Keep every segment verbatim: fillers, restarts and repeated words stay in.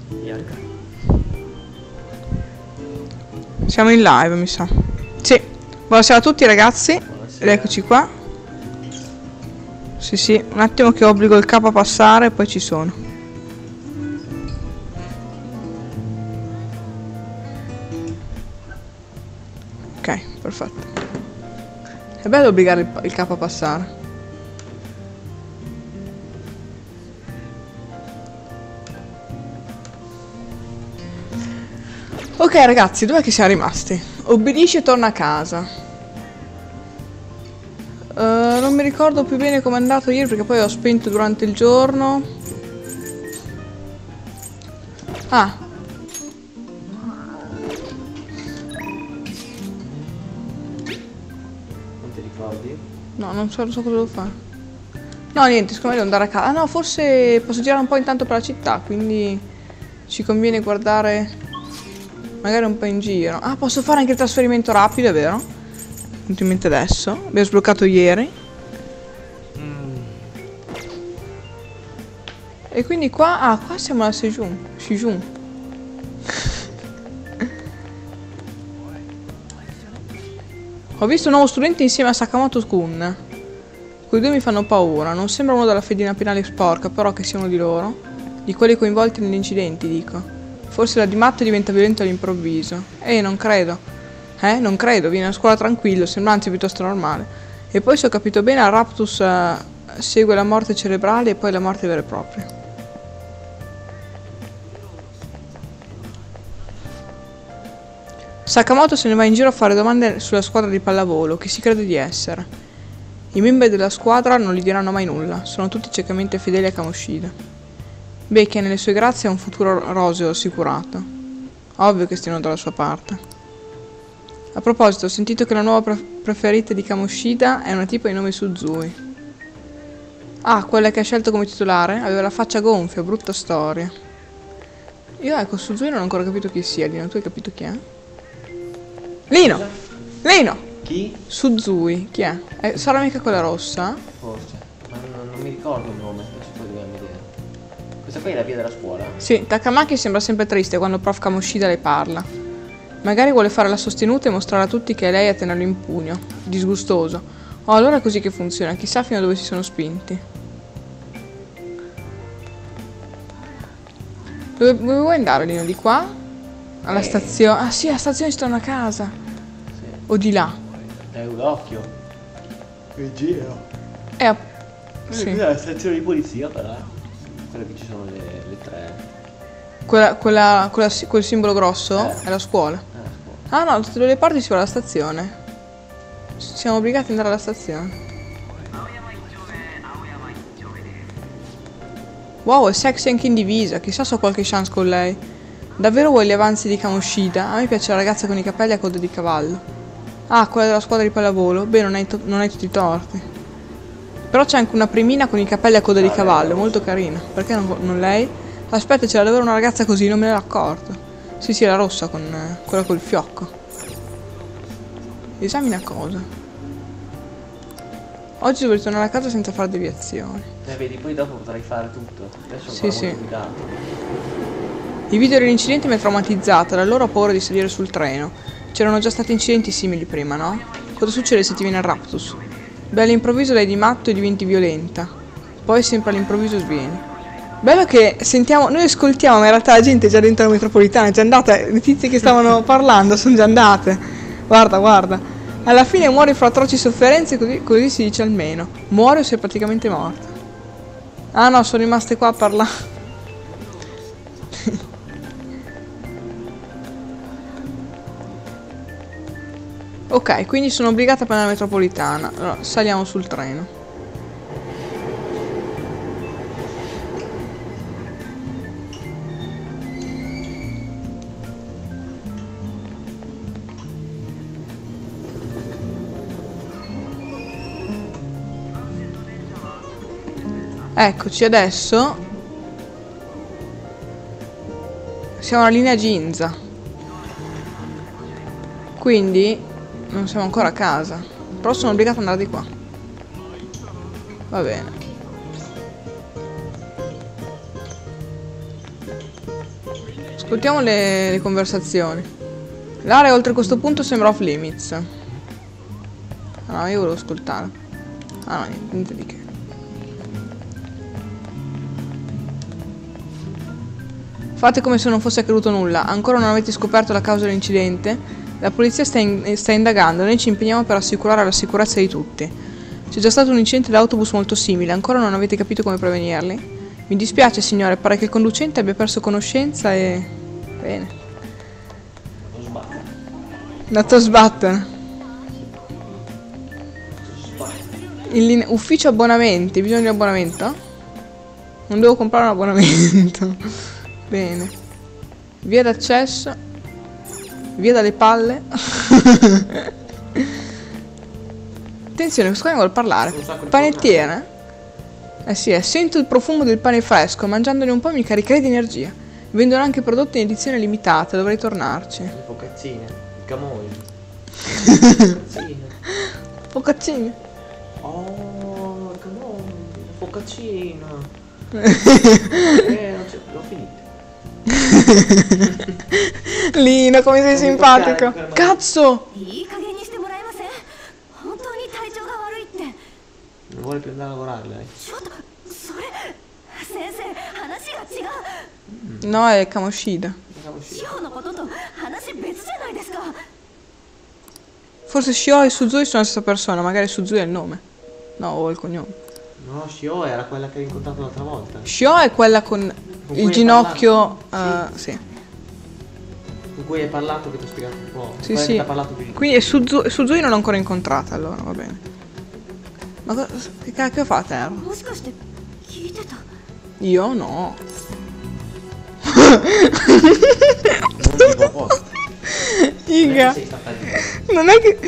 Siamo in live, mi sa. Sì. Buonasera a tutti ragazzi. Ed eccoci qua. Sì sì, un attimo che obbligo il capo a passare e poi ci sono. Ok, perfetto. È bello obbligare il, il capo a passare. Ok ragazzi, dov'è che siamo rimasti? Obbedisce e torna a casa. Uh, non mi ricordo più bene com'è andato ieri perché poi ho spento durante il giorno. Ah. Non ti ricordi? No, non so, non so cosa devo fare. No, niente, secondo me devo andare a casa. Ah no, forse posso girare un po' intanto per la città, quindi ci conviene guardare magari un po' in giro. Ah, posso fare anche il trasferimento rapido, è vero? Venuto in mente adesso. Abbiamo sbloccato ieri. Mm. E quindi qua... Ah, qua siamo alla Sejun. Shijun. Ho visto un nuovo studente insieme a Sakamoto-kun. Quei due mi fanno paura. Non sembra uno della fedina penale sporca, però che sia uno di loro. Di quelli coinvolti negli incidenti, dico. Forse la di Matto diventa violento all'improvviso. Eh, non credo. Eh, non credo, viene a scuola tranquillo, sembra anzi piuttosto normale. E poi se ho capito bene, a Raptus uh, segue la morte cerebrale e poi la morte vera e propria. Sakamoto se ne va in giro a fare domande sulla squadra di pallavolo, che si crede di essere. I membri della squadra non gli diranno mai nulla, sono tutti ciecamente fedeli a Kamoshida. Beh, che nelle sue grazie ha un futuro roseo assicurato. Ovvio che stiano dalla sua parte. A proposito, ho sentito che la nuova pre preferita di Kamoshida è una tipa di nome Suzui. Ah, quella che ha scelto come titolare? Aveva la faccia gonfia, brutta storia. Io ecco, Suzui non ho ancora capito chi sia, Lino, tu hai capito chi è? Lino! Lino! Chi? Suzui, chi è? Eh, sarà mica quella rossa? Forse. Ma non, non mi ricordo il nome, adesso poi dobbiamo vedere. Questa qui è la via della scuola? Sì, Takamaki sembra sempre triste quando prof Kamoshida le parla. Magari vuole fare la sostenuta e mostrare a tutti che è lei a tenerlo in pugno. Disgustoso. Oh, allora è così che funziona, chissà fino a dove si sono spinti. Dove, dove vuoi andare, Lino? Di qua? Alla eh. stazione. Ah sì, alla stazione stanno a casa. Sì. O di là. È un occhio. Che giro. È a... sì. È la stazione di polizia però. Quella che ci sono le, le tre. Quella, quella, quella, quel simbolo grosso eh. è la scuola. È la scuola. Ah no, da tutte le parti si va alla stazione. Siamo obbligati ad andare alla stazione. Wow, è sexy anche in divisa. Chissà se ho qualche chance con lei. Davvero vuoi gli avanzi di Kamoshida? A me piace la ragazza con i capelli a coda di cavallo. Ah, quella della squadra di pallavolo? Beh, non hai, non hai tutti i torti. Però c'è anche una primina con i capelli a coda di cavallo, molto carina. Perché non, non lei? Aspetta, c'era davvero una ragazza così, non me ne ero accorto. Sì, sì, la rossa con eh, quella col fiocco. Esamina cosa. Oggi dovrei tornare a casa senza fare deviazioni. Eh, vedi, poi dopo potrai fare tutto. Adesso sì, sì. guidato. Il video dell'incidente mi ha traumatizzata, da allora ho paura di salire sul treno. C'erano già stati incidenti simili prima, no? Cosa succede se ti viene il Raptus? Beh, all'improvviso lei di matto e diventi violenta. Poi sempre all'improvviso svieni. Bello che sentiamo, noi ascoltiamo, ma in realtà la gente è già dentro la metropolitana, è già andata, le tizie che stavano parlando sono già andate. Guarda, guarda. Alla fine muori fra atroci sofferenze, così, così si dice almeno. Muori o sei praticamente morta. Ah no, sono rimaste qua a parlare. Ok, quindi sono obbligata a prendere la metropolitana. Allora, saliamo sul treno. Eccoci adesso. Siamo alla linea Ginza. Quindi non siamo ancora a casa. Però sono obbligata ad andare di qua. Va bene. Ascoltiamo le, le conversazioni. L'area oltre questo punto sembra off limits. Ah no, io volevo ascoltare. Ah no, niente, niente di che. Fate come se non fosse accaduto nulla. Ancora non avete scoperto la causa dell'incidente. La polizia sta, in sta indagando. Noi ci impegniamo per assicurare la sicurezza di tutti. C'è già stato un incidente d'autobus molto simile. Ancora non avete capito come prevenirli? Mi dispiace signore, pare che il conducente abbia perso conoscenza e... Bene. Lo sbatto. Andato a sbattere. Il ufficio abbonamenti. Bisogno di abbonamento? Non devo comprare un abbonamento. Bene. Via d'accesso. Via dalle palle. Attenzione, questo qua mi vuole parlare. Panettiere? Eh sì, eh, sento il profumo del pane fresco. Mangiandone un po' mi caricherei di energia. Vendono anche prodotti in edizione limitata. Dovrei tornarci. Le focazzine. Il camogli. Focazzine. Focazzine. Oh, il camogli. La focazzina. Eh, non c'è. L'ho finito. Lino, come sei simpatico. Cazzo! Non vuole più andare a lavorare lei. No, è Kamoshida. Forse Shio e Suzui sono la stessa persona. Magari Suzui è il nome. No, o il cognome. No, Shio era quella che hai incontrato l'altra volta. Shio è quella con, con il ginocchio. Uh, sì. Con cui hai parlato, che ti ho spiegato un po'. Sì, sì. Che parlato di... Quindi è Suzu Suzui non l'ho ancora incontrata, allora va bene. Ma cosa, che cacchio fa Terra? Io no. Non ti può posto. Iga. Non è che...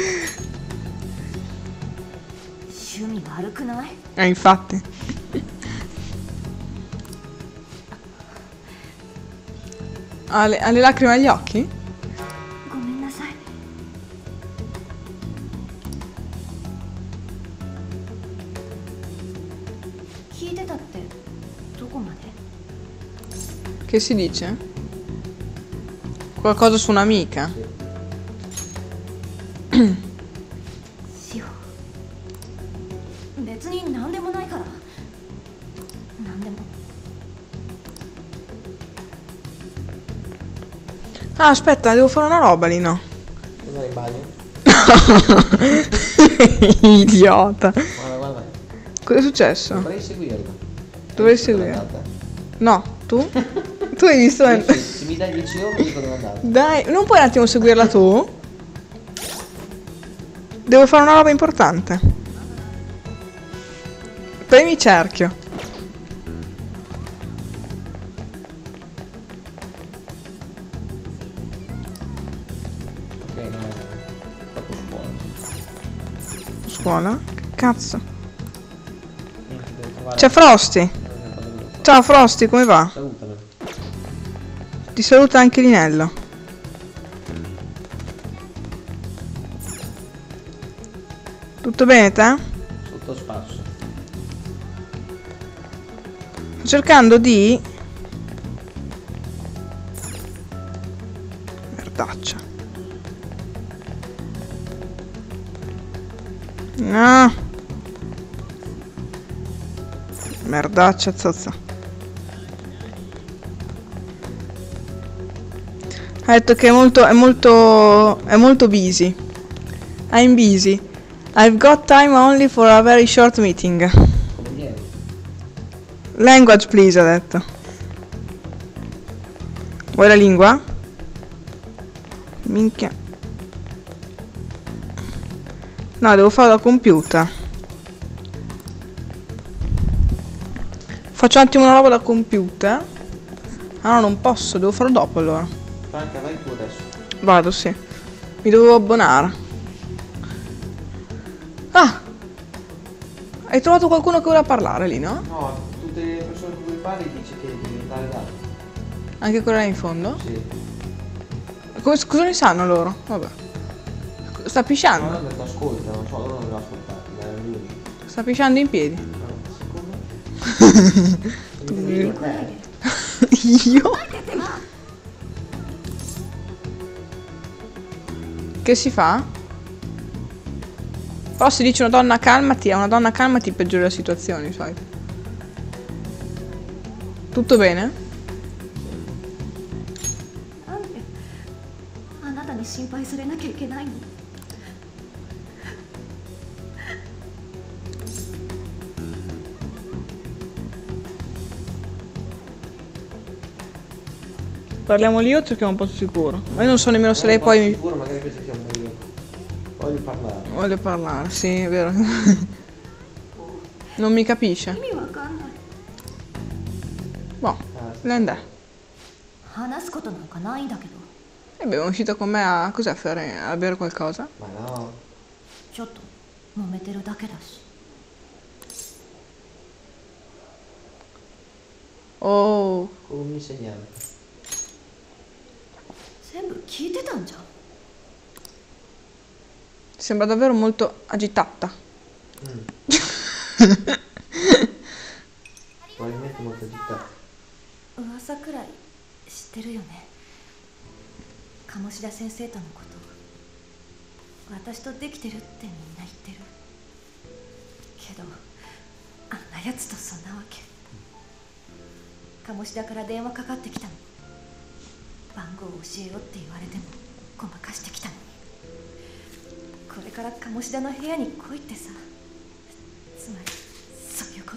Eh, infatti. Ha le, ha le lacrime agli occhi? Che si dice? Qualcosa su un'amica? Ah, aspetta, devo fare una roba lì, no? Andare in bagno? Idiota. Guarda, guarda. Cosa è successo? Dovrei seguirlo. Dovrei seguire. No, tu? Tu hai visto? Se, se mi dai dieci euro dico dove andare. Dai, non puoi un attimo seguirla tu? Devo fare una roba importante. Premi cerchio. Ok, no, dopo scuola. Scuola? Che cazzo? C'è Frosty. Ciao Frosty, come va? Salutalo. Ti saluta anche Linello. Tutto bene te? Sotto spasso. Sto cercando di... Merdaccia. No. Merdaccia zozza. Ha detto che è molto, è molto, è molto busy. I'm busy. I've got time only for a very short meeting. Come vieni? Language please, ha detto. Vuoi la lingua? Minchia. No, devo farlo da computer. Faccio un attimo una roba da computer. Ah no, non posso, devo farlo dopo allora. Franca, vai tu adesso. Vado, sì. Mi dovevo abbonare. Ah! Hai trovato qualcuno che vuole parlare lì, no? No, tutte le persone con cui parli dice che devi diventare dato. Anche quella là in fondo? Sì. Come, cosa ne sanno loro? Vabbè. Sta No, pisciando? non detto ascolta, non so, loro non devono ascoltare, è lui. Sta pisciando in piedi. No, siccome? Io? Che si fa? Però se dice una donna calmati, a una donna calmati peggiora la situazione, di solito. Tutto bene? なんであなたに心配されなきゃいけないの？ Parliamo lì o cerchiamo un posto sicuro? Ma io non so nemmeno se lei poi mi... Sicuro, magari pensa sia meglio. Voglio parlare. Vuole parlare, sì, è vero. Non mi capisce. 意味わかんない。 Boh, Lenda. 話すことなんかないんだけど。 E beh, è uscita con me a... cos'è a fare? A bere qualcosa? Ma no. ちょっと揉めてるだけだし。 Oh, Come un insegnante. 全部聞いてたんじゃん。 sembra davvero molto agitata. Mm. Probabilmente molto agitata. 噂くらい知ってるよね。鴨志田先生とのこと。私とできてるってみんな言ってる。けどあんなやつとそんなわけ。鴨志田から電話かかってきたの。番号を教えようって言われてもごまかしてきたのに。これから鴨志田の部屋に来いってさ。つまりそういうこと。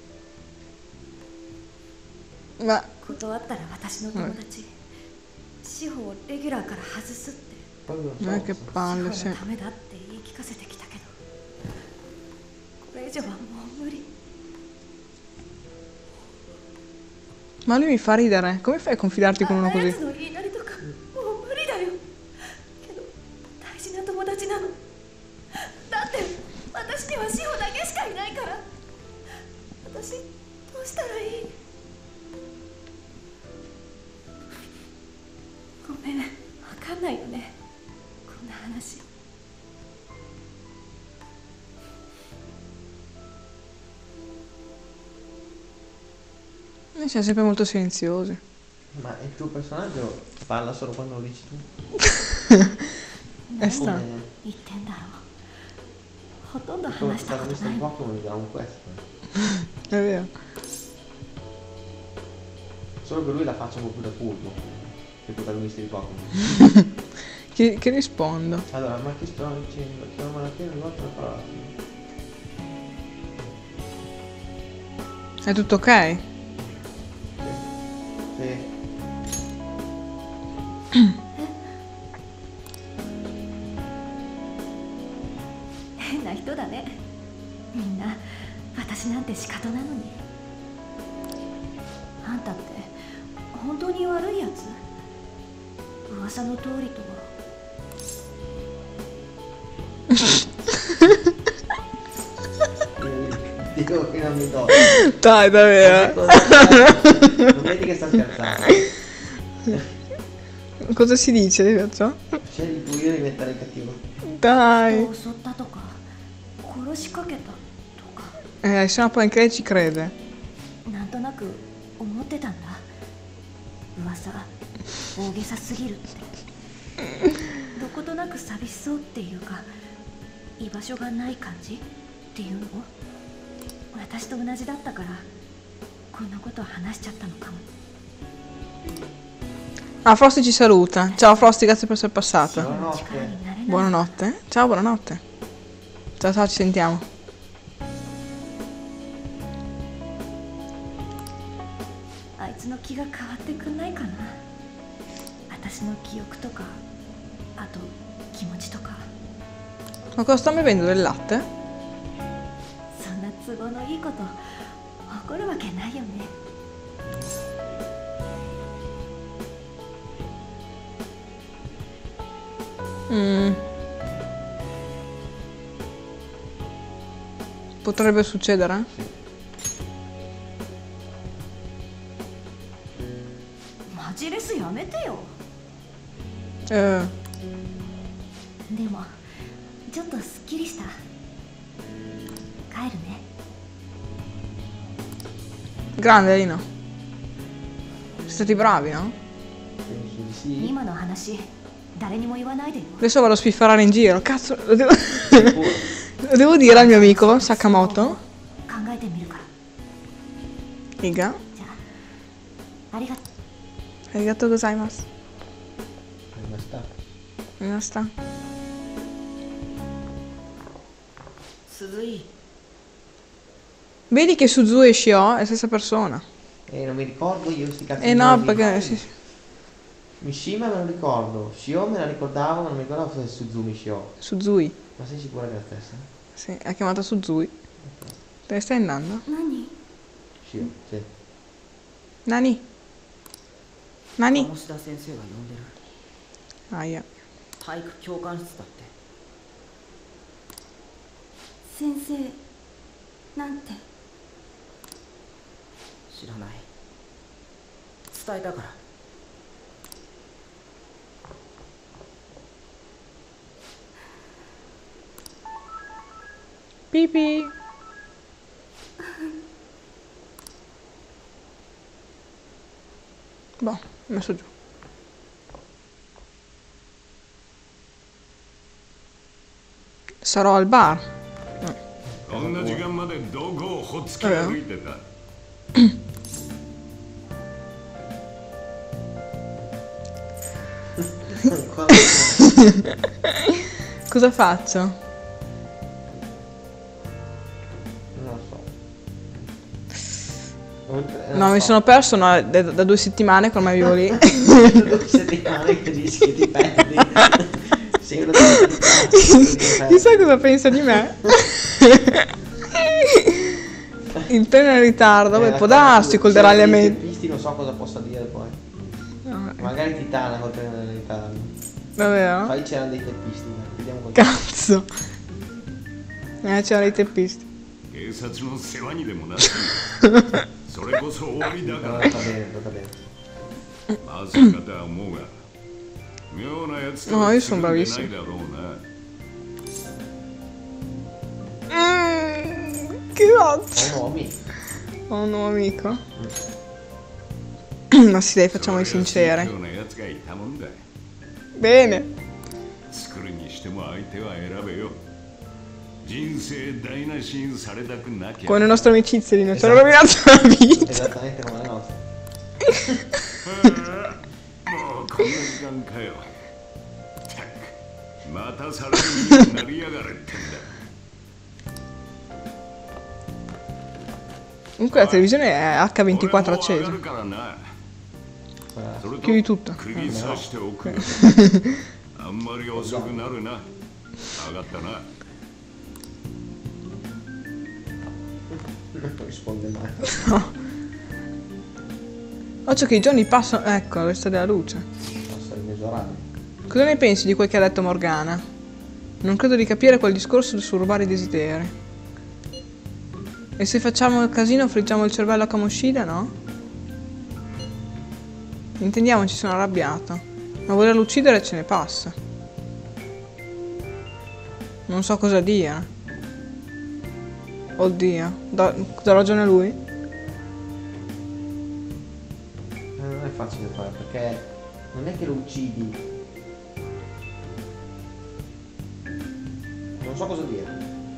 Ma 断ったら私の友達、志保をレギュラーから外すって。 Proprio non è che 志 palle, 保 sì. のためだって言い聞かせてきたけど、これ以上はもう無理。 Ma lui mi fa ridere. Come fai a confidarti con あん uno なや così? つの言いなりとかもう無理だよ。けど大事な友達なの。だって私には志保だけしかいないから。私どうしたらいい？ごめん、わかんないよね、こんな話。 Noi siamo sempre molto silenziosi. Ma il tuo personaggio parla solo quando lo dici tu? È strano. Come 言ってんだろう。ほとんど il tuo 話したこと protagonista ない di もん。 Pokémon mi dà un questo. È vero. Solo che lui la faccia un po' più da furbo che i protagonisti di Pokémon. Che, che rispondo? Allora, ma che sto dicendo? Che una malattia non volta una parola. È tutto ok? Sì. 変な人だね。みんな私なんて仕方なのに。あんたって本当に悪いやつ？噂の通りとは。 Dico che non mi do. Dai, davvero. Non vedi che sta scherzando. Cosa si dice di questo? Scegli tu, io devi diventare il cattivo. Dai. 襲ったとか殺しかけたとか Eh, se no poi anche lei ci crede. なんとなく思ってたんだ。噂大げさすぎるって。どことなく寂しそうっていうか居場所がない感じっていうの。私と同じだったからこんなこと話しちゃったのかも。 Ah, Frosty ci saluta. Ciao Frosty, grazie per essere passato. 力になれない。 Buonanotte. Ciao, buonanotte. Ciao, ciao, ci sentiamo. あいつの気が変わってくんないかな。私の記憶とかあと気持ちとか。 Ma cosa sta bevendo del latte? そんな都合のいいこと起こるわけないよね。 Mm. Potrebbe succedere? マジレスやめてよ。 Eh, でもちょっとすっきりした。帰るね。 grande Lino. Siete stati bravi, no? Penso di sì. 今の話誰にも言わないでよ。 Adesso vado a spifferare in giro. Cazzo, lo devo, lo devo dire al mio amico Sakamoto. 考えてみるから。 Iga. じゃあ、ありがとう。 Arigatou gozaimasu. ありました。 Arimashita. 鈴井。 Vedi che Suzu e Shio è la stessa persona. E non mi ricordo io sti cazzi. Eh di no, nomi. perché... sì, sì. Mishima me lo ricordo. Shio me la ricordavo, ma non mi ricordavo fosse Suzumi Shio. Suzui. Ma sei sicura che è la stessa? Sì, è chiamata Suzui. Te ne stai andando? 何？ Shio, sì. Nani? Nani? 鴨志田先生が呼んでる。 Ah, yeah. 体育教官室だって。 先生なんて。 知らない。伝えたから。 Pipi. Boh, ho messo giù. Sarò al bar. こんな時間までどこをほっつき歩いてた。 Cosa faccio? Non lo so. Non, non No, so. mi sono perso no, da, da due settimane che ormai vivo lì. Due settimane che dici che ti perdi. Sei uno dei Chissà cosa pensa di me. Il treno è in ritardo, beh, può darsi col deragliamento. I teppisti non so cosa possa dire poi. No, Magari titana col treno in ritardo. davvero? Poi c'erano dei teppisti, dai, vediamo cosa. Cazzo. Eh, c'erano dei teppisti. 警察の世話にでもなってそれこそ終わりだか No, ら va bene, va bene. まさかとは思うが妙なやつと No, は io つ sono るんで bravissimo. ないだろうな Mm, che cazzo. Ho nomi. Ho un nuovo amico. Ma sì, dai, facciamo i そういう sinceri. ようなやつがいたもんだ Bene. 作るにしても相手は選べよ人生台無しにされたくなきゃ Con le nostre amicizie lì, non ci hanno Esatto. rovinato la vita. Esattamente come la nostra. もうこんな時間かよったくまたサラリーになりやがれってんだ Comunque la televisione è acca ventiquattro 俺も上が accesa. るからな Quella- それと Chiudi tutto. 釘刺しておくあんまり遅くなるな分かったな Non risponde mai. Occhio che i giorni passano. Ecco, la vista della luce. Passa inesorabile. Cosa ne pensi di quel che ha detto Morgana? Non credo di capire quel discorso sul rubare i desideri. E se facciamo il casino friggiamo il cervello a Kamoshida, no? Intendiamoci, sono arrabbiato. Ma volerlo uccidere ce ne passa. Non so cosa dire. Oddio, dà, dà ragione a lui? Eh, Non è facile fare perché non è che lo uccidi. Non so cosa dire.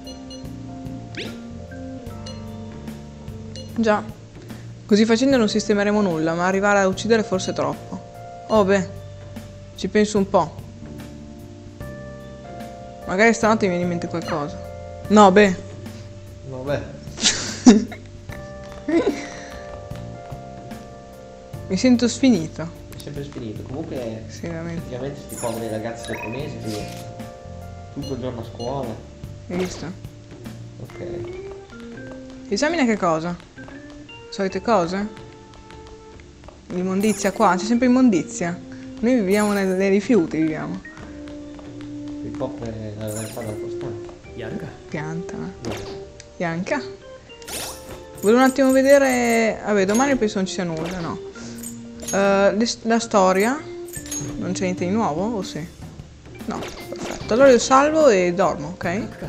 Già. Così facendo non sistemeremo nulla, ma arrivare a uccidere forse è troppo. Oh beh, ci penso un po'. Magari stanotte mi viene in mente qualcosa. No, beh. Vabbè. Mi sento sfinito. È sempre sfinito. Comunque Sì, veramente. effettivamente sti poveri ragazzi giapponesi che tutto il giorno a scuola. Hai visto? Ok. Esamina che cosa? Solite cose? L'immondizia qua, c'è sempre immondizia. Noi viviamo nei, nei rifiuti, viviamo. Ricopre la realtà della costante. やるか。 Pianta. Bianca. Volevo un attimo vedere. Vabbè, domani penso non ci sia nulla, no. Uh, le- la storia. Non c'è niente di nuovo, o sì? No, perfetto. Allora io salvo e dormo, ok?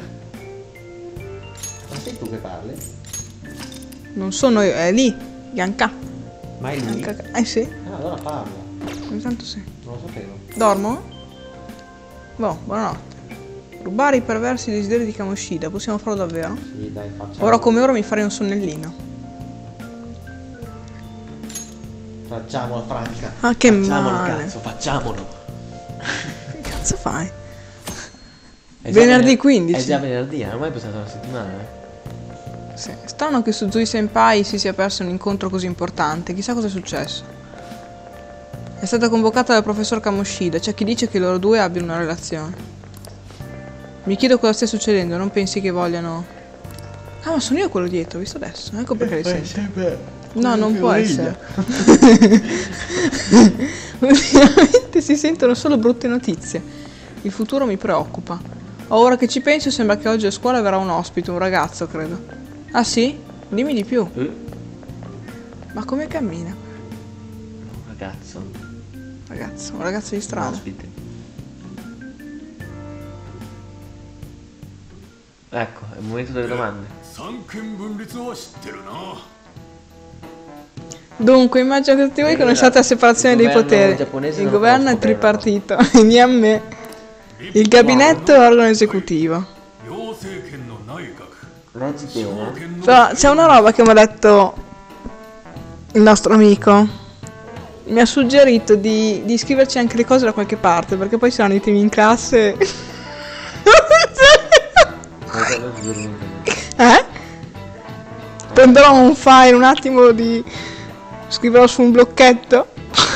Ma sei tu che parli? Non sono io, è lì. Bianca. Ma è lui? Bianca. Eh sì, Ah, allora parla. intanto sì. Non lo sapevo. Dormo? Boh, buonanotte. Rubare i perversi desideri di Kamoshida, possiamo farlo davvero? Sì, dai, facciamo. Ora come ora mi farei un sonnellino. Facciamolo, Franca. Ah, che Facciamolo, male. cazzo, facciamolo. Che cazzo fai? È già Venerdì vener- quindici. È già venerdì, non è mai passato una settimana, eh. Sì. Strano che su Zui Senpai si sia perso un incontro così importante. Chissà cosa è successo. È stata convocata dal professor Kamoshida. C'è chi dice che loro due abbiano una relazione. Mi chiedo cosa stia succedendo. Non pensi che vogliano... Ah, ma sono io quello dietro, ho visto adesso. Ecco perché li sento. No, non può essere. Ultimamente si sentono solo brutte notizie. Il futuro mi preoccupa. Ora che ci penso sembra che oggi a scuola verrà un ospite, un ragazzo, credo. Ah sì? Dimmi di più. Eh, Ma come cammina? ragazzo, Ragazzo, un ragazzo di strada. ospite. Ecco, è il momento delle domande. 三権分立は知ってるな。 Dunque, immagino che tutti voi Eh, conosciate la separazione il dei governo poteri. giapponese Il non governo è conosco bene, tripartito. Niamme. Il gabinetto è l'organo esecutivo. 行政権の内閣。 Leggi bene. 権の Però c'è una roba che mi ha detto il nostro amico. Mi ha suggerito di, di scriverci anche le cose da qualche parte, perché poi saranno i temi in classe. Eh? Prenderò un file un attimo di... scriverò su un blocchetto.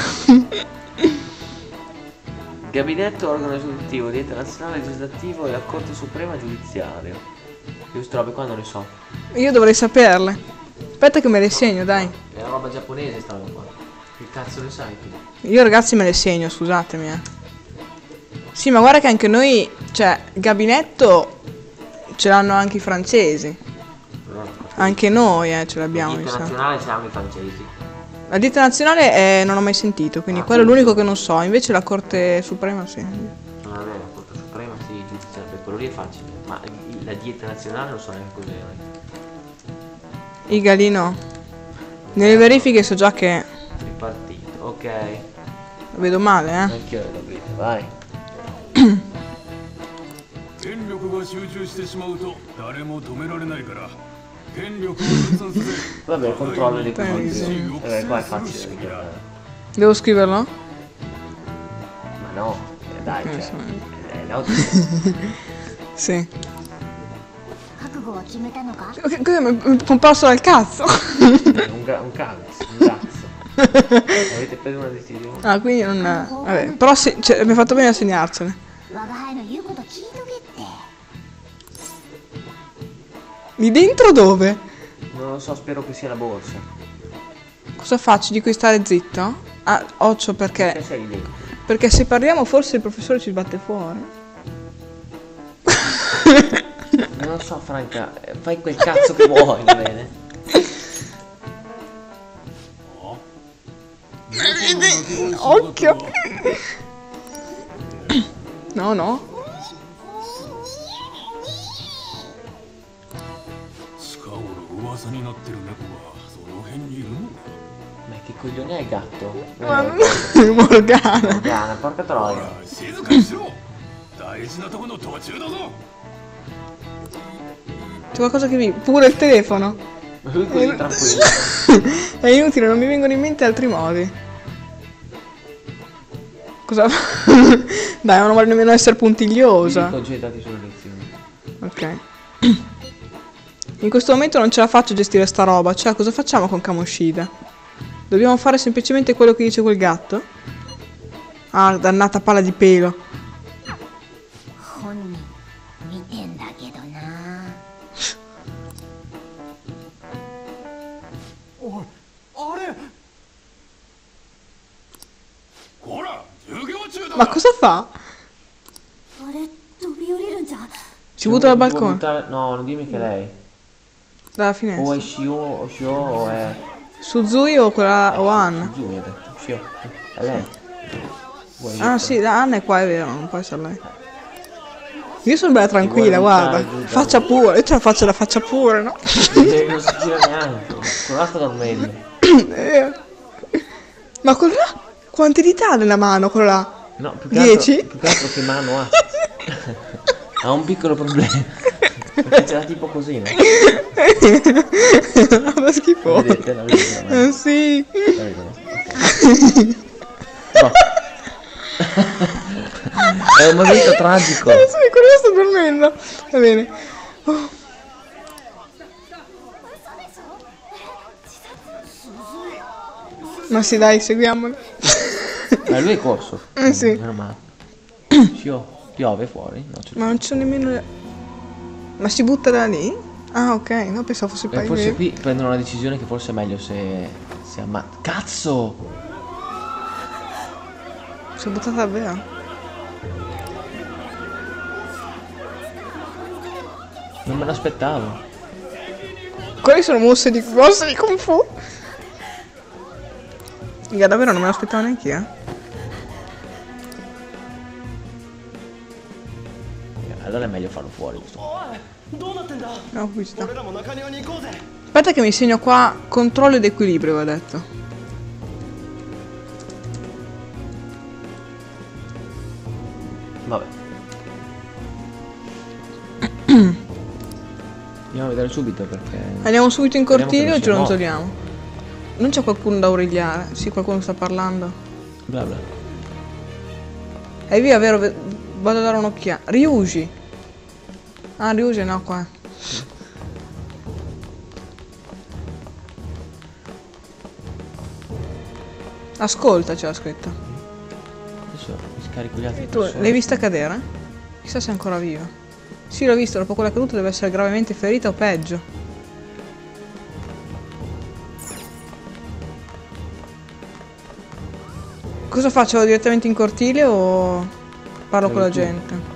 Gabinetto, organo esecutivo, dieta nazionale, legislativo e la Corte Suprema Giudiziaria. Io queste robe qua non le so. Io dovrei saperle. Aspetta che me le segno, dai. È una roba giapponese sta roba qua. Che cazzo ne sai tu? Io ragazzi me le segno, scusatemi eh. Sì, ma guarda che anche noi, cioè, gabinetto ce l'hanno anche i francesi. Anche noi eh, ce l'abbiamo, mi Dieta sa. nazionale siamo i francesi. La ditta nazionale eh, non ho mai sentito, quindi Ah, quello è sì. l'unico che non so. Invece la Corte Suprema sì. Non è vero, la Corte Suprema sì, giudiziaria, per quello lì è facile. Ma il- la dieta nazionale non so neanche cos'era. I Galino. Nelle verifiche so già che Ripartito, ok. lo vedo male, eh. Anch'io lo vedo, vai. 権力が集中してしまうと誰も止められないから権力を分散させ Vabbè, il controllo dei Penso. conti. Eh, qua è facile da ricordare. Devo scriverlo? Ma no, eh, dai, Eh, cioè, so. è logico. Sì. 覚悟は決めたのか？ Ok, cosa mi mi è comparso dal cazzo? un, ga- un cazzo, un cazzo. Avete preso una decisione? Ah, quindi non... Vabbè, però sì, cioè, mi ha fatto bene a segnarcene. 我が輩の言うこと聞いとけって。 Lì dentro dove? Non lo so, spero che sia la borsa. Cosa faccio? Dico di stare zitto? Ah, occhio Perché perché... sei dentro? Perché se parliamo forse il professore ci sbatte fuori. Non lo so, Franca, eh, fai quel cazzo che vuoi, va bene? Occhio! No, no. 近頃噂になってる猫がその辺にいるのか Ma che coglione è il gatto? Ma- Morgana. Morgana, porca ほ troia. ら静かにしろ大事なとこの途中だぞ C'è qualcosa che vi... Pure il telefono. Ma lui così tranquillo. È inutile, non mi vengono in mente altri modi. Cosa... Dai, ma non vuole nemmeno essere puntigliosa. Concentrati sulle lezioni. Ok. In questo momento non ce la faccio a gestire sta roba. Cioè, cosa facciamo con Kamoshida? Dobbiamo fare semplicemente quello che dice quel gatto? Ah, dannata palla di pelo. 本人見てんだけどな。 おいあれほら授業中だ Ma cosa fa? あれ飛び降りるんじゃ。 Si butta dal Vuoi balcone? buttare- No, non dimmi che è lei. Dalla O finestra. è Shio, o Shio, o è... Suzui o quella... o Anna? Giù mi ha detto. Shio. È lei. Vuoi Ah sì, Anna è qua, è vero, non può essere lei. Io sono bella tranquilla, vuoi guarda. buttare giù, Faccia pure, io ce la faccio la faccia pure, no? Non si gira neanche. Quello là sta dormendo. Eh. Ma quello là? Quante dita ha nella mano quello là? No, più che altro, Dieci? più che altro che mano ha. Ha un piccolo problema. Perché c'era tipo così, no? Ma schifo. Vedete, la vedete, no? Eh, sì. La vedete, no? No. È un momento tragico. Eh, sì, quello che sto dormendo. Va bene. Oh. Ma sì, dai, seguiamolo. Ma lui è corso. Eh, sì. Meno male. Pio- Piove fuori? No, c'è Ma non c'è nemmeno... le- Ma si butta da lì? Ah, ok, no, pensavo fosse Eh, forse poi... qui prendono una decisione che forse è meglio se... se amma... Cazzo! Si è buttata davvero? Non me l'aspettavo. Quali sono mosse di... mosse di Kung Fu? Mica, davvero non me l'aspettavo neanche io. Allora è meglio farlo fuori questo. No, qui sta. Aspetta che mi segno qua controllo ed equilibrio, va detto. Vabbè. Andiamo a vedere subito perché... Andiamo subito in Speriamo cortile che o ce lo non sia togliamo? Non c'è qualcuno da aurigliare? Sì, qualcuno sta parlando. Bla bla. E via, vero? ve- Vado a dare un'occhiata. Ryuji. Ah, Ryuji no, qua. Ascolta, c'era scritto. Adesso mi scarico gli altri. Tu persone. l'hai vista cadere? Chissà se è ancora viva. Sì, l'ho vista, dopo quella caduta deve essere gravemente ferita o peggio. Cosa faccio? Vado direttamente in cortile o parlo Fai con la tu. gente?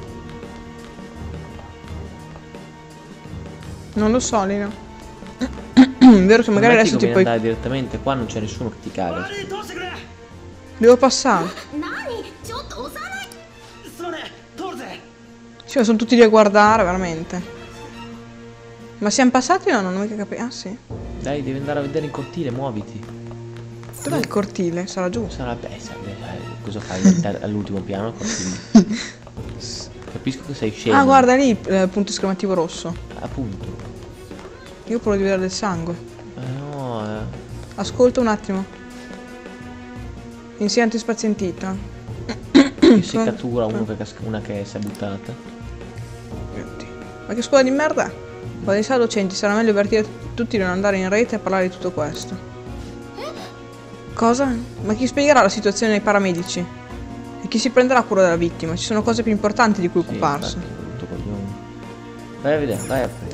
Non lo so, Lino. Vero che magari Metti adesso ti conviene puoi... andare direttamente qua, non c'è nessuno che ti caga. Devo passare. 何ちょっと押さない Sì, ma sono tutti lì a guardare, veramente. Ma siamo passati o no? Non ho mica capito. Ah, sì. Dai, devi andare a vedere in cortile, muoviti. Dov'è il cortile? Sarà giù. Sarà beh, sai, sai, cosa fai all'inter- all'ultimo piano? Cortile. Capisco che sei scemo. Ah, guarda lì il eh, punto esclamativo rosso. Appunto. Io provo di vedere del sangue. Eh no, eh. Ascolta un attimo. Insegnante spazientita. Che si cattura uno che casca, una che si è buttata. Ma che scuola di merda? Quando si sa docenti sarà meglio avvertire tutti di non andare in rete e parlare di tutto questo. Cosa? Ma chi spiegherà la situazione ai paramedici? E chi si prenderà cura della vittima? Ci sono cose più importanti di cui Sì, occuparsi. infatti, brutto coglione. Vai a vedere, vai a vedere.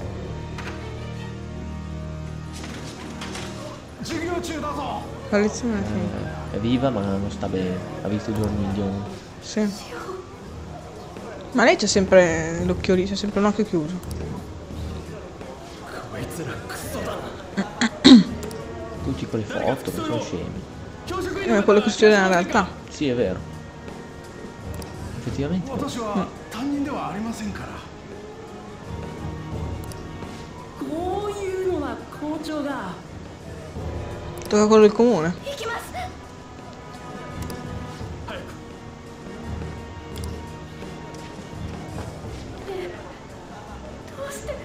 La lezione è finita. Eh, è viva ma non sta bene. Ha visto i giorni migliori. Sì. Ma lei c'è sempre l'occhio lì, c'è sempre un occhio chiuso. Tutti con le foto, che sono scemi. Eh, È quello che succede nella realtà. Sì, è vero. Effettivamente. è vero. 私は担任ではありませんから。 こういうのは校長が Tocca quello del comune. 行きます どうして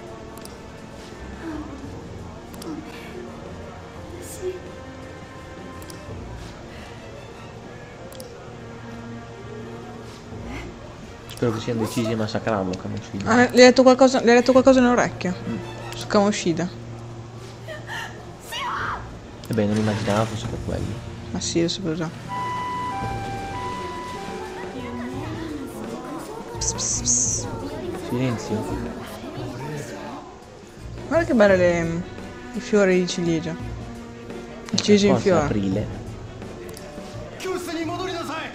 私 Spero che siano decisi a massacrarlo, Kamoshida. Ah, le hai detto qualcosa, le hai detto qualcosa nell'orecchio? Su Kamoshida. Ebbene, non immaginavo fosse per quello. Ma sì, lo sapevo già. Silenzio. Guarda che belle le, i fiori di ciliegia. Il ciliegia in Forse fiore. aprile. 教室に戻りなさい。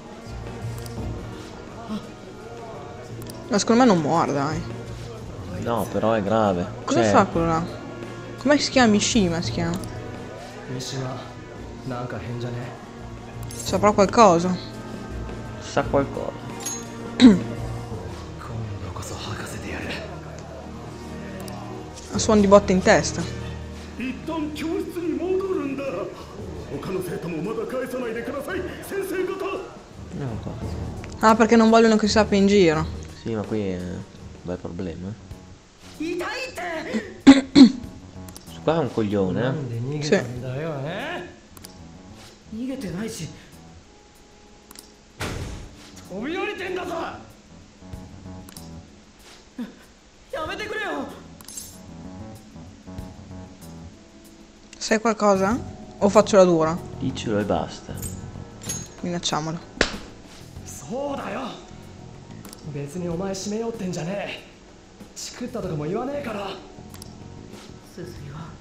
Ma secondo me non muore, dai. No, però è grave. Cosa Cioè, fa quello là? Com'è che si chiama? Mishima si chiama. 三島なんか変じゃね Saprà qualcosa. sa qualcosa. 今度こそ吐かせてやる Ha suono di botte in testa. 一旦教室に戻るんだ。他の生徒もまだ返さないでください。先生方。 No, cosa. Ah, perché non vogliono che si sappia in giro. Sì. Sì, ma qui è un bel problema. Su qua è un coglione, eh? 逃げたんだよ、え逃げてないし飛び降りてんだぞ。 やめてくれよ Sai qualcosa? O faccio la dura? Dicelo e basta. Minacciamolo. そうだよ。別にお前締めようってんじゃねえ。チクったとかも言わねえから。 鈴井は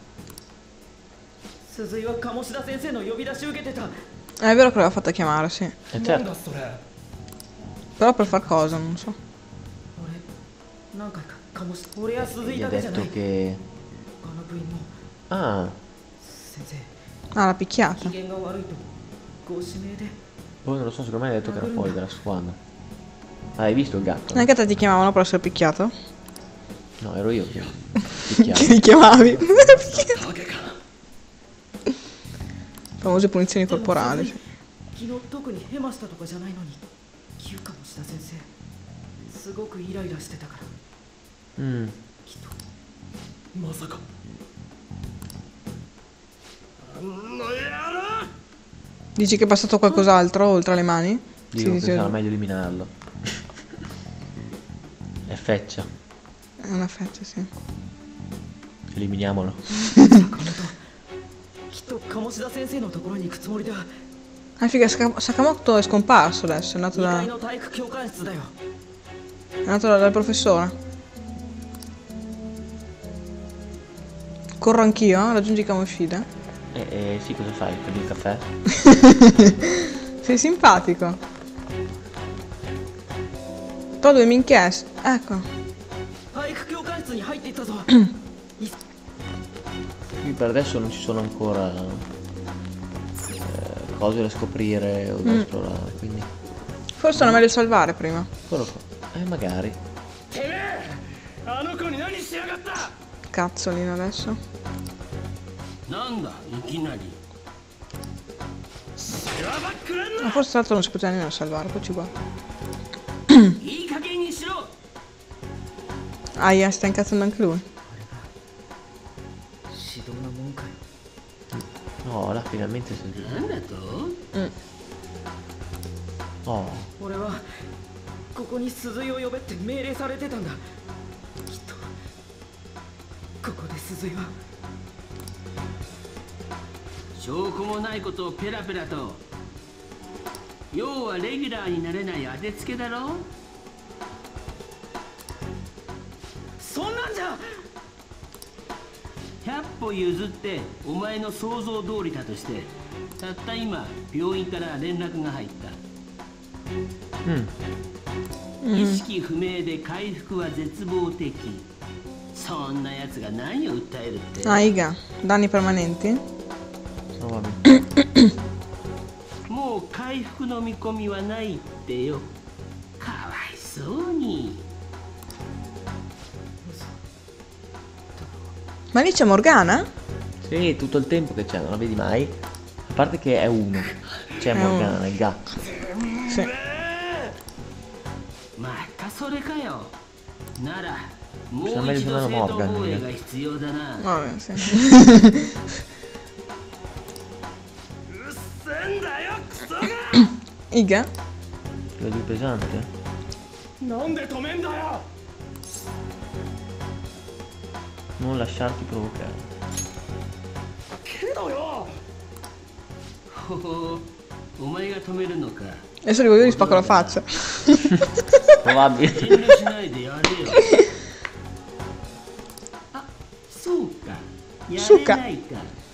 鈴井は鴨志田先生の呼び出し受けてた È vero che l'aveva fatta chiamare, sì. Eh なん certo. だそれ。 Però per far cosa, non so. 俺何回か鴨志俺や鈴井 Gli ha だけじゃな detto い che... 他の部員も Ah, 先生 Ah, l'ha 機 picchiata. 嫌が悪いとご指名で poi non lo so, secondo me ha detto che era fuori dalla squadra. Ah, hai visto il gatto? Anche a te ti chiamavano per essere picchiato? No, ero io che Che picchiavo. ti chiamavi? Famose punizioni corporali. Sì. 昨日特にヘマしたとかじゃないのに急かもした先生すごくイライラしてたから Mm. きっとまさか。あの野郎。 Dici che è passato qualcos'altro oltre alle mani? Dico che sì, sarà meglio eliminarlo. È feccia. È una fetta, sì. Eliminiamolo. きっと鴨志田先生のところに行くつもりだ Ah, figa, Saka- Sakamoto è scomparso adesso, è andato に da... かいの体育教官室だよ è andato da- dal professore. Corro anch'io, eh? Raggiungi Kamoshida. Eh, eh, sì, cosa fai? Prendi il caffè? Sei simpatico. To due minchie. Ecco. 体育教官室に入っていったぞ Qui per adesso non ci sono ancora eh, cose da scoprire o da Mm. esplorare, quindi Forse era meglio salvare prima. quello fa. Eh, magari. てめえ、あの子に何しやがった。 Cazzolino adesso. なんだいきなり。世話ばっくれん Ma forse l'altro non si poteva nemmeno salvare, poi ci guarda. いい加減にしろ。 Aia, sta incazzando anche lui. 指導なもんかよ No, là finalmente si è... なんだと。 Mm. Oh, 俺はここに鈴井を呼べって命令されてたんだきっとここで鈴井は証拠もないことをペラペラと。要はレギュラーになれない当てつけだろ。 そんなんじゃひゃっぽ譲ってお前の想像通りだとして、たった今病院から連絡が入った。 mm. 意識不明で回復は絶望的。そんな奴が何を訴えるって。 Ah, Iga. Danni permanenti? No, vabbè. もう回復の見込みはないってよ。かわいそうに。 Ma lì c'è Morgana? Sì, tutto il tempo che c'è, non la vedi mai. A parte che è uno. C'è È Morgana, uno. il gatto. Sì. またそれかよ。ならもう Sembra 一 di 度 sono 正当 Morgan, 防衛 eh. が必要だな。 Vabbè, sì. うっせんだよクソが。 Iga? Lo più pesante. なんで止めんだよ。 Non lasciarti provocare. けどよ。 ほほ、お前が止めるのか。 Adesso li voglio gli spacco la faccia. Probabile. 遠慮しないでやれよ。あ、そうか。やれないか。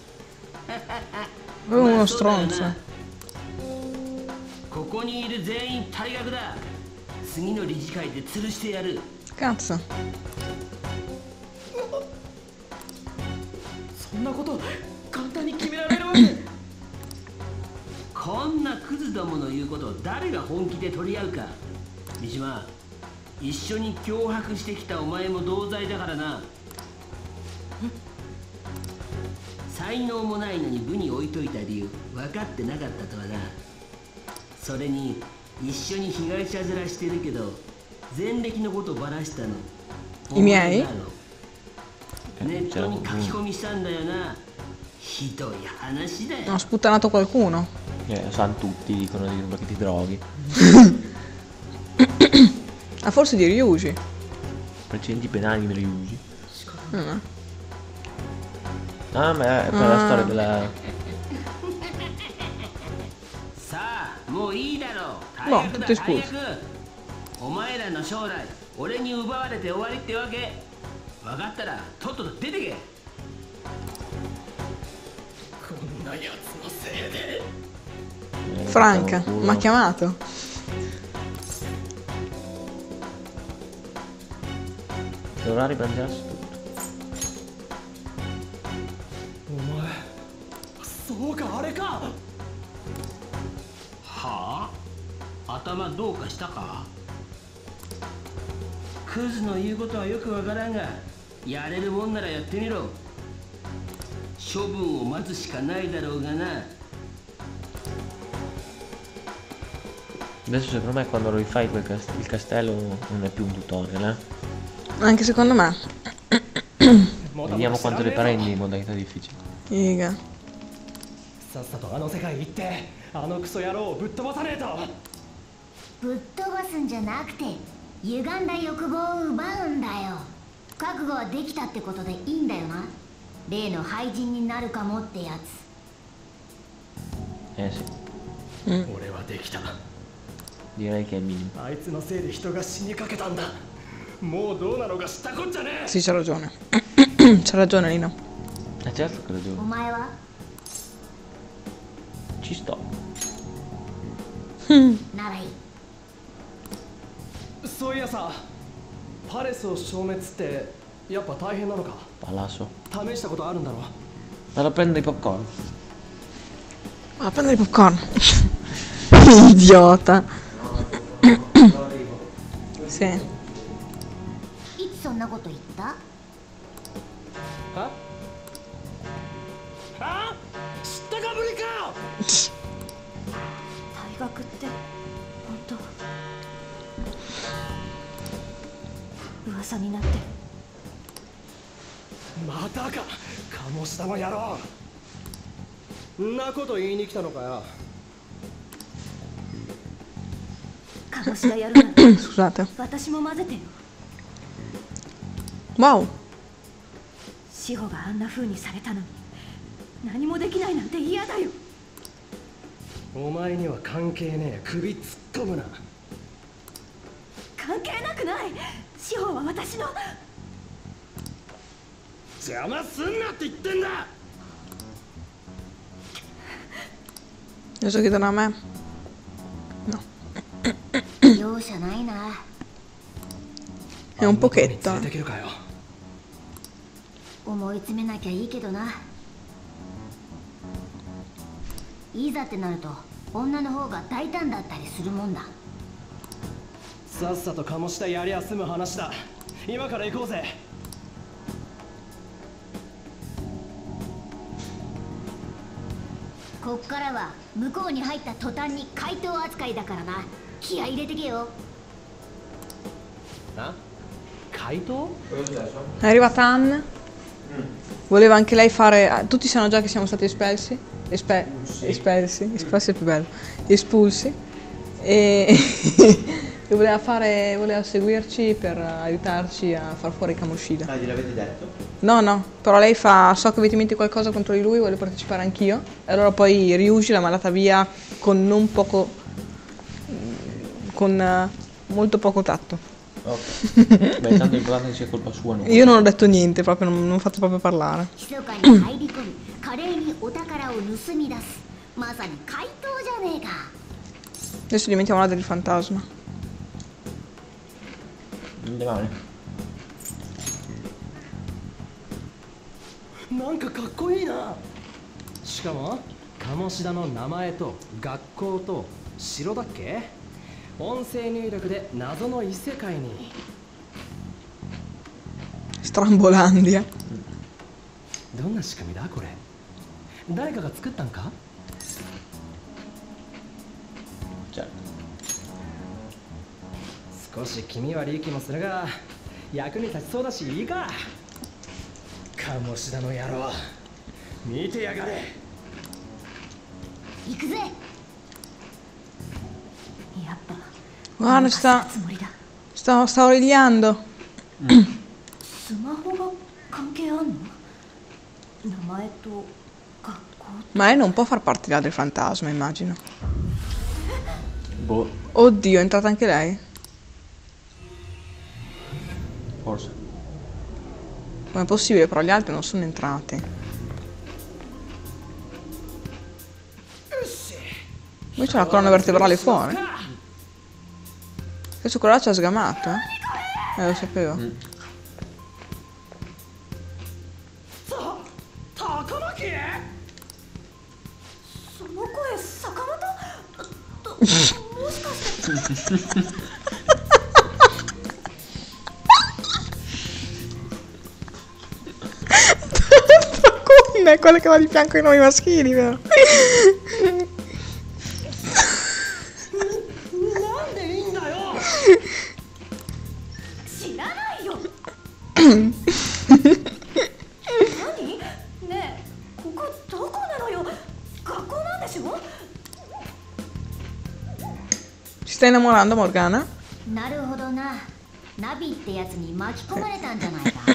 È uno まあそうだよ stronzo. な。ここにいる全員退学だ。次の理事会で吊るしてやる。 Cazzo. そんなこと簡単に決められるわけこんなクズどもの言うことを誰が本気で取り合うか。三島、一緒に脅迫してきたお前も同罪だからな。才能もないのに部に置いといた理由分かってなかったとはな。それに一緒に被害者面してるけど前歴のことばらしたの。 いみゃいネットに書き込みしたんだよな。ひどい話だよ。 Ho sputtanato qualcuno. Eh, lo sanno tutti, dicono di che ti droghi. Ah, forse di Ryuji. Precedenti penali me li usi. Ah. Ah, ma è per la storia della... さあ、もういいだろう。 No, 早くだ、 tutti 早 scusi. く。お前らの将来、俺に奪われて終わりってわけ。分かったら、とっとと出てけ。 こんなやつのせいで。 Franca, mi ha chiamato. Dovrà riprendersi tutto. お前、そうかあれか。 はあ、頭どうかしたか。クズの言うことはよくわからんが、やれるもんならやってみろ。処分を待つしかないだろうがな。 Adesso secondo me quando lo rifai quel cast il castello non è più un tutorial, eh? Anche secondo me. Vediamo quanto le prendi in modalità difficile. Figa. さっさとあの世界行ってあのクソ野郎をぶっ飛ばさねえと。 ぶっ飛ばすんじゃなくて歪んだ欲望を奪うんだよ。覚悟はできたってことでいいんだよな。例の廃人になるかもってやつ。 Eh sì. 俺はできた。 Direi che è il minimo. あいつのせいで人が死にかけたんだ。もうどうなのか知ったこっちゃねえ。 Sì, c'ha ragione. C'ha ragione, Lino. Eh certo che lo お devo. 前は Ci sto. ならいい。 そういやさ、パレスを消滅ってやっぱ大変なのか。 Palazzo. 試したことあるんだろ。 Vado a prendere i popcorn. Va a prendere i popcorn. Idiota. Sì. いつそんなこと言った？ は？は？知ったかぶりか。 大学って本当噂になってる。 またか、鴨志田の野郎。んなこと言いに来たのかよ。 鴨志田やるなら Scusate. 私も混ぜてよ。 Wow. 志保があんな風にされたのに何もできないなんて嫌だよ。 お前には関係ねえ。首突っ込むな。 関係なくない。志保は私の。 邪魔すんなって言ってんだ。 Adesso chiedono a me. 容赦ないな。 È un pochetto. 連れてけるかよ。 思い詰めなきゃいいけどな。いざってなると女の方が大胆だったりするもんだ。 さっさと鴨志田やりゃ済む話だ。今から行こうぜ。 こっからは向こうに入った途端に怪盗扱いだからな。気合い入れてけよ。 な？怪盗？ È arrivata Anne. Voleva anche lei fare. Tutti sanno già che siamo stati espelsi. Espe... Espelsi. Espelsi è più bello. Espulsi. E. E voleva fare. Voleva seguirci per aiutarci a far fuori Kamoshida. Ah, gliel'avete detto? No, no. Però lei fa. So che avete dimenticato qualcosa contro di lui. Vuole partecipare anch'io. E allora poi Ryuji l'ha mandata via con non poco. Con uh, molto poco tatto. Ok. Beh, tanto è importante che sia colpa sua. Non Io non ho detto niente, proprio non, non ho fatto proprio parlare. 密かに入り込み華麗にお宝を盗み出す。まさに怪盗じゃねえか。 Adesso diventiamo la del fantasma. niente male. なんかかっこいいな。しかも鴨志田の名前と学校と城だっけ。音声入力で謎の異世界に。 Strambolandia. どんな仕組みだこれ。誰かが作ったんか。 Certo. 少し気味悪い気もするが役に立ちそうだしいいか。鴨志田の野郎見てやがれ。 行くぜ。 やっぱ Guarda, sta, つもりだ。 sta, sta origliando. スマホが関係あんの？名前と学校。 Ma lei non può far parte di altri fantasma, immagino. Boh, Oddio, è entrata anche lei? forse. Com'è possibile? Però gli altri non sono entrati. Qui c'è la colonna vertebrale fuori. Questo quello là ci ha sgamato, eh? Eh, lo sapevo. Mm. 高巻。 その声坂本？どもしかして。 Con è quella che va di fianco ai noi maschili, vero? なんでいいんだよ。 知らないよ。何？ねえ、ここどこなのよ？学校なんでしょ？ Si sta innamorando Morgana? なるほどな。ナビってやつに巻き込まれたんじゃないか。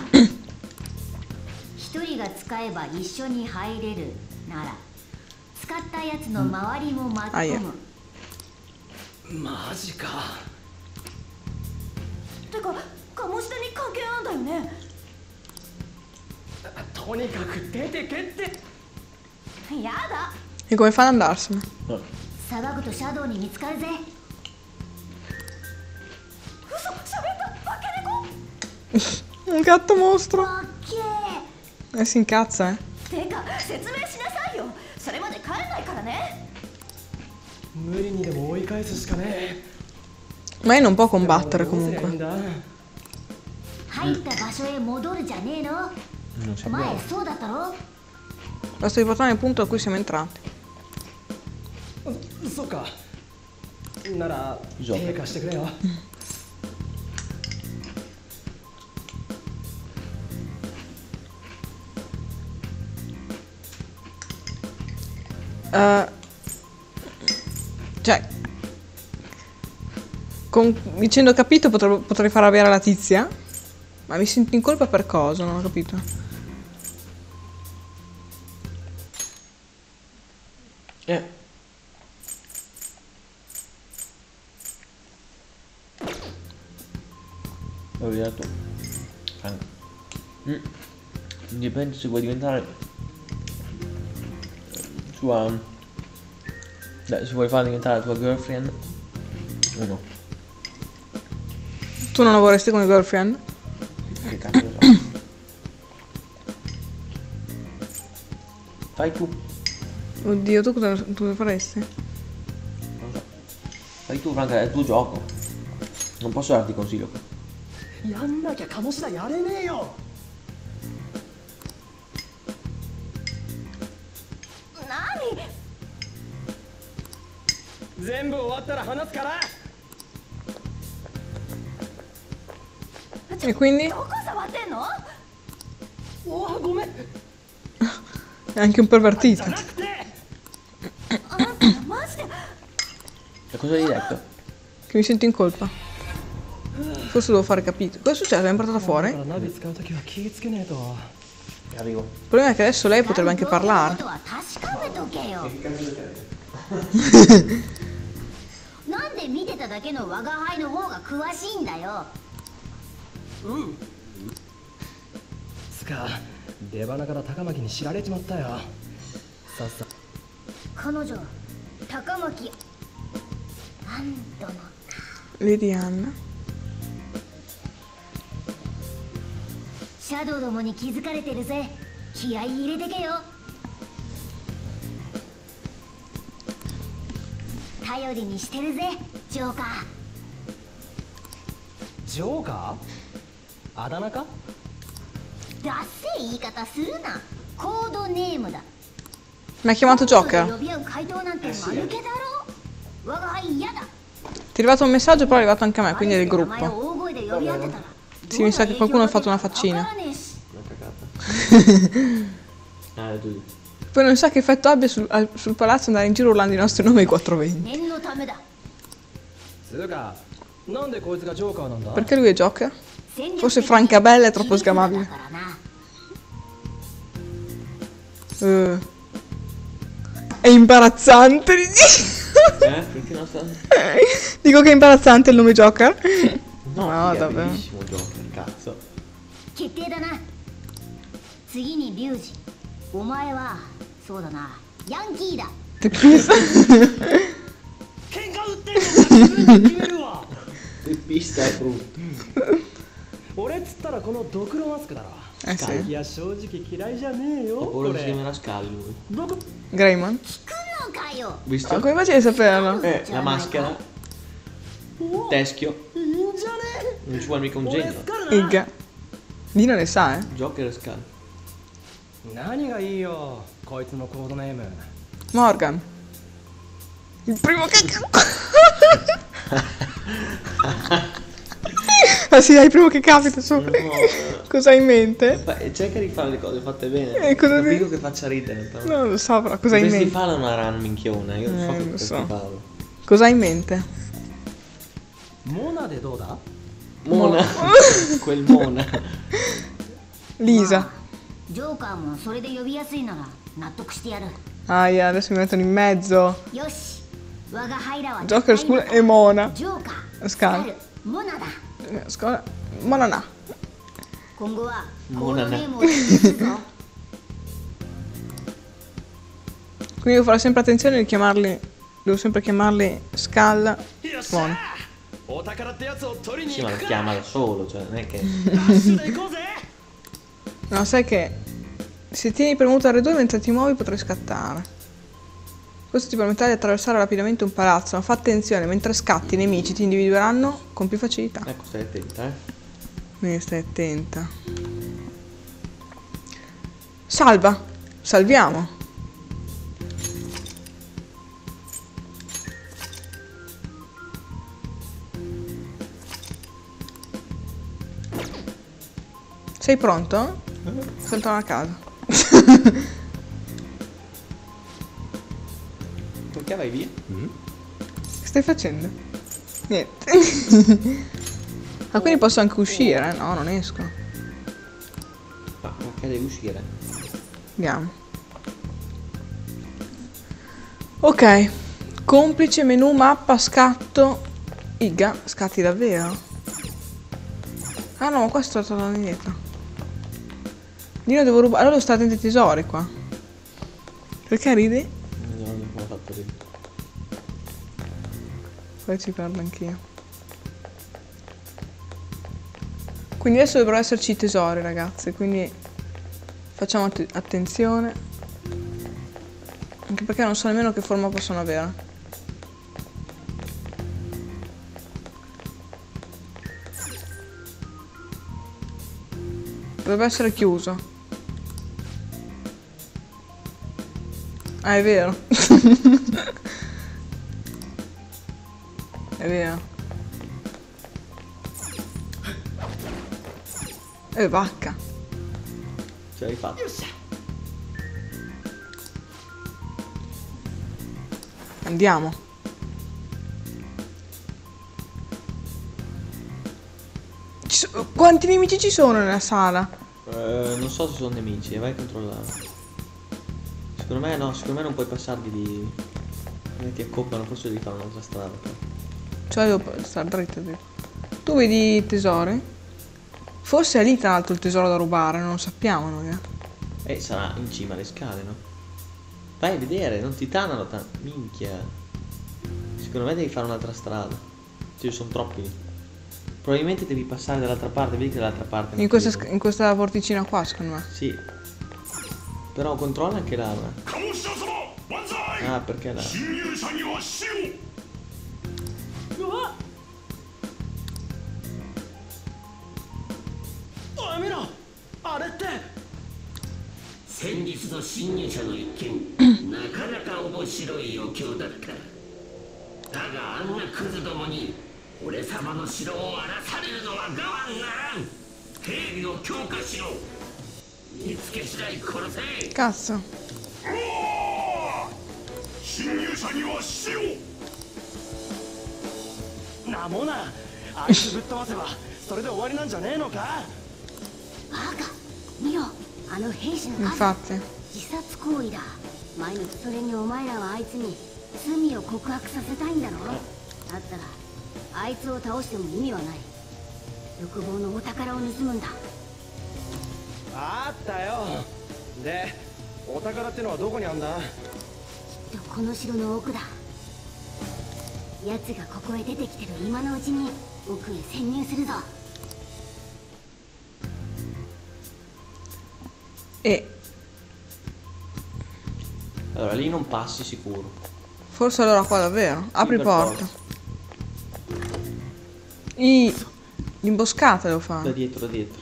一人が使えば一緒に入れるなら使ったやつの周りも巻き込む。 マジか。 てか、鴨志田に関係あんだよね。 とにかく出てけって。 やだ。 E come fa ad andarsene? 騒ぐとシャドウに見つかるぜ。 嘘、喋った化け猫。 Un gatto mostro. オッケー。 E si incazza, eh? てか、説明しなさいよ。それまで帰んないからね。 無理にでも追い返すしかねえ。 Ma lei non può combattere どうすりゃいいん comunque. だ。 入った場所へ戻るじゃねえの。 Non so. 前そうだったろ。 Basta riportare nel punto da cui siamo entrati. そうか。ならじゃあ手貸してくれよ。 Uh, cioè, con, dicendo capito potrei, potrei far avere la tizia, ma mi sento in colpa per cosa? Non ho capito. Eh. L'ho detto. Mm. Dipende se vuoi diventare sua, beh, se vuoi farla diventare la tua girlfriend o no. Tu non lavoresti con i girlfriend? Che cazzo ne so. Fai tu. Oddio, tu cosa, tu cosa faresti? Non so. Fai tu, Franca, è il tuo gioco. Non posso darti consiglio. やんなきゃ鴨志田やれねえよ。 何？ 全部終わったら話すから。 E quindi? どこ触ってんの？ おお、ごめん。 È anche un pervertito. じゃなくて。 あんたマジで。 E cosa hai detto? Che mi sento in colpa. Forse devo fare capito. Cosa è successo? L'abbiamo portata fuori? ナビ使うときは気ぃつけねえと。 Arrivo. Il problema è che adesso lei potrebbe anche parlare. 確かめとけよ。なんで見てただけの我が輩の方が詳しいんだよ。 うんつか出花から高巻に知られちまったよ。さっさ彼女高巻安殿。 Lady Anna. シャドウどもに気づかれてるぜ。気合い入れてけよ。頼りにしてるぜジョーカー。 ジョーカーあだ名か。 ダッセー言い方するな。コードネームだ。 Mi ha chiamato Joker. 呼び合う回答なんて間抜けだろ。我が輩嫌だ。 è arrivato un messaggio, però è arrivato anche a me, quindi è del gruppo. Sì, mi sa che qualcuno ha fatto una faccina. Una cagata. Ah, è giusto. Poi non sa che effetto abbia sul, al- sul palazzo andare in giro urlando i nostri nomi ai quattrocentoventi. Perché lui è Joker? Forse Francabella è troppo sgamabile. Eh. È imbarazzante. Eh, perché non sta... Dico che è imbarazzante il nome Joker. No, No, è davvero. bellissimo Joker, cazzo. 決定だな。次にリュウジ。お前はそうだな。ヤンキーだ。 Teppista è brutto. 俺っつったらこのドクロマスクだろ。 Eh sì. いや正直嫌いじゃねえよ。 Ho こ paura che si れ chiamerà Scal lui. どこ Greymon. 聞くのかよ。 Visto? Ma come facevi a saperlo? Eh, la maschera. Il teschio. いいんじゃね Non ci vuole mica un え。俺 genio. スカルな。 Igga. Dino ne sa, eh. Joker e Scal. 何がいいよ。こいつのコードネーム。 Morgan. Il primo che... Ah sì, dai, il primo che capita sopra. No. Cosa hai in mente? Fa- Cerca di fare le cose fatte bene. Eh, cosa Non di- dico che faccia ridere, però. Non lo so, però cosa hai in Questi mente? fa una run minchiona, io non so Eh, che lo questi so. fanno. Cosa hai in mente? モナでどうだ Mona. Quel Mona. Lisa. ジョーカーもそれで呼びやすいなら納得してやる。 Aia, adesso mi mettono in mezzo. よし。我がハイラは Joker, Skull e Mona. ジョーカー、 Scal. ル、モナだ。 Eh, Scuola... Monana. 今後はコモナナードネームをチェックするぞ。 Quindi devo fare sempre attenzione di chiamarli. Devo sempre chiamarli Scal. Mona. お宝ってやつを取りに Sì, 行 ma lo くか。 chiama da solo, cioè non è che... ダッシュで行こうぜ。 No, sai che se tieni premuto erre due mentre ti muovi potrai scattare. Questo ti permetterà di attraversare rapidamente un palazzo, ma fa attenzione, mentre scatti i nemici ti individueranno con più facilità. Ecco, stai attenta, eh. Quindi stai attenta. Salva! Salviamo! Sei pronto? Sto tornando a casa. Perché vai via? Che stai facendo? Niente. Ah, quindi posso anche uscire? No, non esco. Ma perché devi uscire? Andiamo. Ok. Complice, menu, mappa, scatto. Iga, scatti davvero? Ah no, ma qua sto tornando indietro. Io devo rubare. Allora devo stare attenti ai tesori qua. Perché ridi? No, non ho fatto ridere. Poi ci perdo anch'io. Quindi adesso dovrebbero esserci i tesori, ragazzi. Quindi facciamo att- attenzione. Anche perché non so nemmeno che forma possono avere. Dovrebbe essere chiuso. Ah, è vero. È vero. Eh, vacca. Ce l'hai fatta. Andiamo. Ci so- Quanti nemici ci sono nella sala? Eh, non so se sono nemici, vai a controllare. Secondo me no, secondo me non puoi passarli di... Eh, ti accoppiano, forse devi fare un'altra strada. Però. Cioè devo stare dritto. dritto. Tu vedi i tesori? Forse è lì tra l'altro il tesoro da rubare, non lo sappiamo noi. Eh. Eh, sarà in cima alle scale, no? Vai a vedere, non ti tannano tanto. Minchia. Secondo me devi fare un'altra strada. Ci sono troppi lì. Probabilmente devi passare dall'altra parte, vedi che dall'altra parte. non In questa, ti sc- vedono. in questa porticina qua, secondo me. Sì. Però controlla anche l'arma. Ah, perché la... うわっ。おい見ろ。あれって。 先日の侵入者の一件なかなか面白い余興だった。 だがあんなクズどもに俺様の城を荒らされるのは我慢ならん。兵備を強化しろ。見つけ次第殺せ。 Cazzo. 侵入者には死を。 なもな、あいつぶっ飛ばせばそれで終わりなんじゃねえのか。 バカ見ろ、あの兵士の数。 Infatti. 自殺行為だ。前のそれにお前らはあいつに罪を告白させたいんだろ。だったらあいつを倒しても意味はない。欲望のお宝を盗むんだ。 あったよ。で、お宝ってのはどこにあんだ。 きっとこの城の奥だ。奴がここへ出てきてる今のうちに奥へ潜入するぞ。 E Allora lì non passi sicuro. forse allora qua davvero. Apri per porta. I... L'imboscata devo Da fare. dietro, da dietro.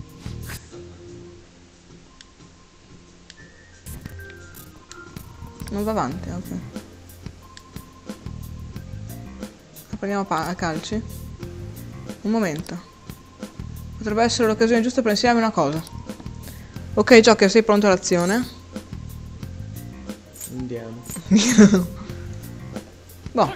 Non va avanti, ok. Prendiamo a, a calci. Un momento. Potrebbe essere l'occasione giusta per insegnarmi una cosa. Ok, Joker, sei pronto all'azione? Andiamo. Boh.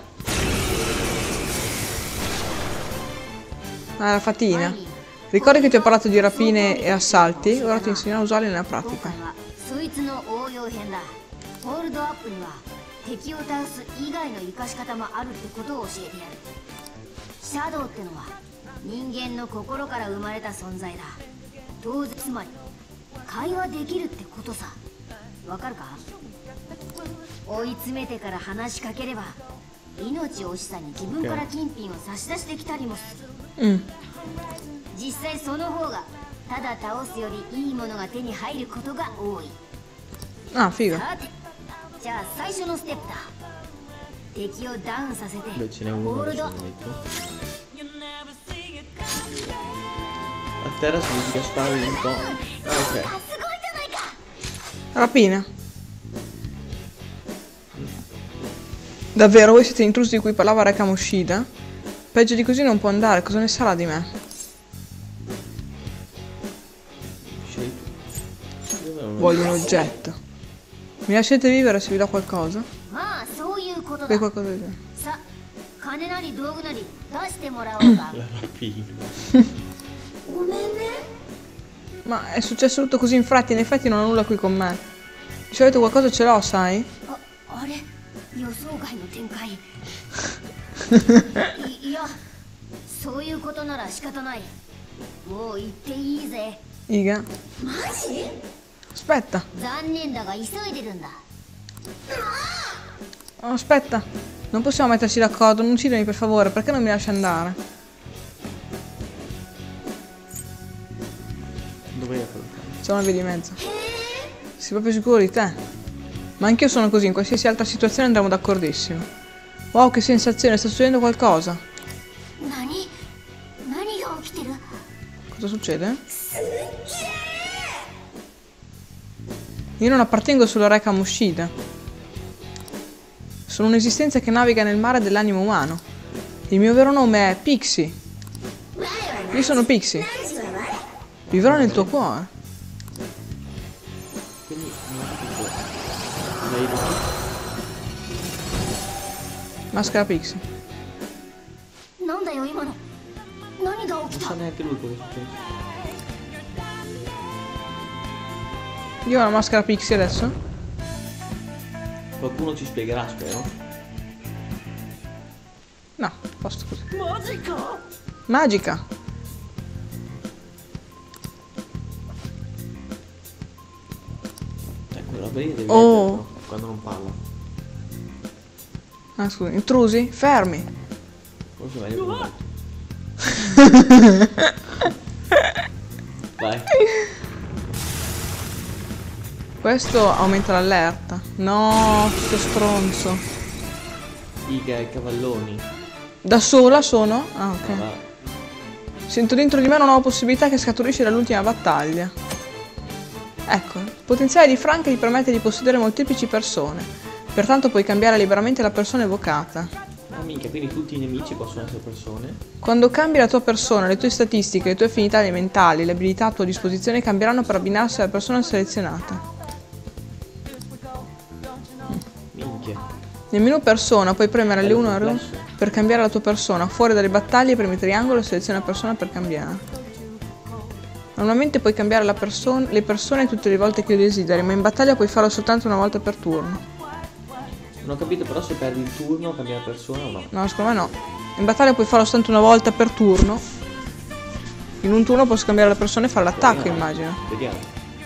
Ah, la fatina. Ricordi che ti ho parlato di rapine e assalti? Ora ti insegno a usarli nella pratica. そいつの応用編だ。ホールドアップには敵を倒す以外の生かし方もあるってことを教えてやる。シャドウってのは人間の心から生まれた存在だ。当然つまり会話できるってことさ。わかるか？追い詰めてから話しかければ命惜しさに自分から金品を差し出してきたりもする。 Mm. 実際その方がただ倒すよりいいものが手に入ることが多い。 Ah, figo. さて、じゃあ最初のステップだ。敵をダウンさせて Beh, ce n'è ホ uno ール adesso ド。 lo metto. A terra significa sparare un po'. Ah, ok. Rapina. Davvero, voi siete intrusi di cui parlava Re Kamoshida? Peggio di così non può andare, cosa ne sarà di me? Scegli tu. Dov'è un- Voglio un oggetto. Mi lasciate vivere se vi do qualcosa? まあそういうことだ Che。qualcosa di... さ、金なり道具なり出してもらおうか。 La rapina. ごめんね。 Ma è successo tutto così in fretta, in effetti non ho nulla qui con me. Di solito qualcosa ce l'ho, sai? あ、あれ、予想外の展開。い、いや、そういうことなら仕方ない。もう行っていいぜ。 Iga. マジ？ Aspetta. 残念だが急いでるんだ。 Oh, aspetta. Non possiamo metterci d'accordo, non uccidimi per favore, perché non mi lasci andare? Dov'è quello? C'è una via di mezzo. Sei proprio sicuro di te? Ma anch'io sono così, in qualsiasi altra situazione andremo d'accordissimo. Wow, che sensazione, sta succedendo qualcosa. 何？何が起きてる？ Cosa succede? Io non appartengo solo a Re Kamoshida. Sono un'esistenza che naviga nel mare dell'animo umano. Il mio vero nome è Pixie. Io sono Pixie. Vivrò nel tuo cuore. Quindi non ho capito. Lei dove? Maschera Pixie. なんだよ今の。何が起き Non た sa？ neanche lui cosa è successo. Io ho la maschera Pixie adesso. Qualcuno ci spiegherà, spero. No, posto così. マジか。 Magica. Eh, quella lì devi Oh. metterlo quando non parla. Ah, scusa, intrusi? Fermi. Forse è meglio che lo metto. Vai. Questo aumenta l'allerta. No, sto stronzo. Iga e cavalloni. Da sola sono? Ah, ok. Ah, va. Sento dentro di me una nuova possibilità che scaturisce dall'ultima battaglia. Ecco, il potenziale di Frank ti permette di possedere molteplici persone. Pertanto puoi cambiare liberamente la persona evocata. Ah, minchia, quindi tutti i nemici possono essere persone. Quando cambi la tua persona, le tue statistiche, le tue affinità elementali, le abilità a tua disposizione cambieranno per abbinarsi alla persona selezionata. Minchia. Nel menu persona puoi premere È L uno e R uno complesso. per cambiare la tua persona. Fuori dalle battaglie premi triangolo e seleziona persona per cambiare. Normalmente puoi cambiare la perso- le persone tutte le volte che desideri, ma in battaglia puoi farlo soltanto una volta per turno. Non ho capito però se perdi il turno cambia persona o no. No, secondo me no. In battaglia puoi farlo soltanto una volta per turno. In un turno posso cambiare la persona e fare l'attacco, Vediamo. immagino. Vediamo.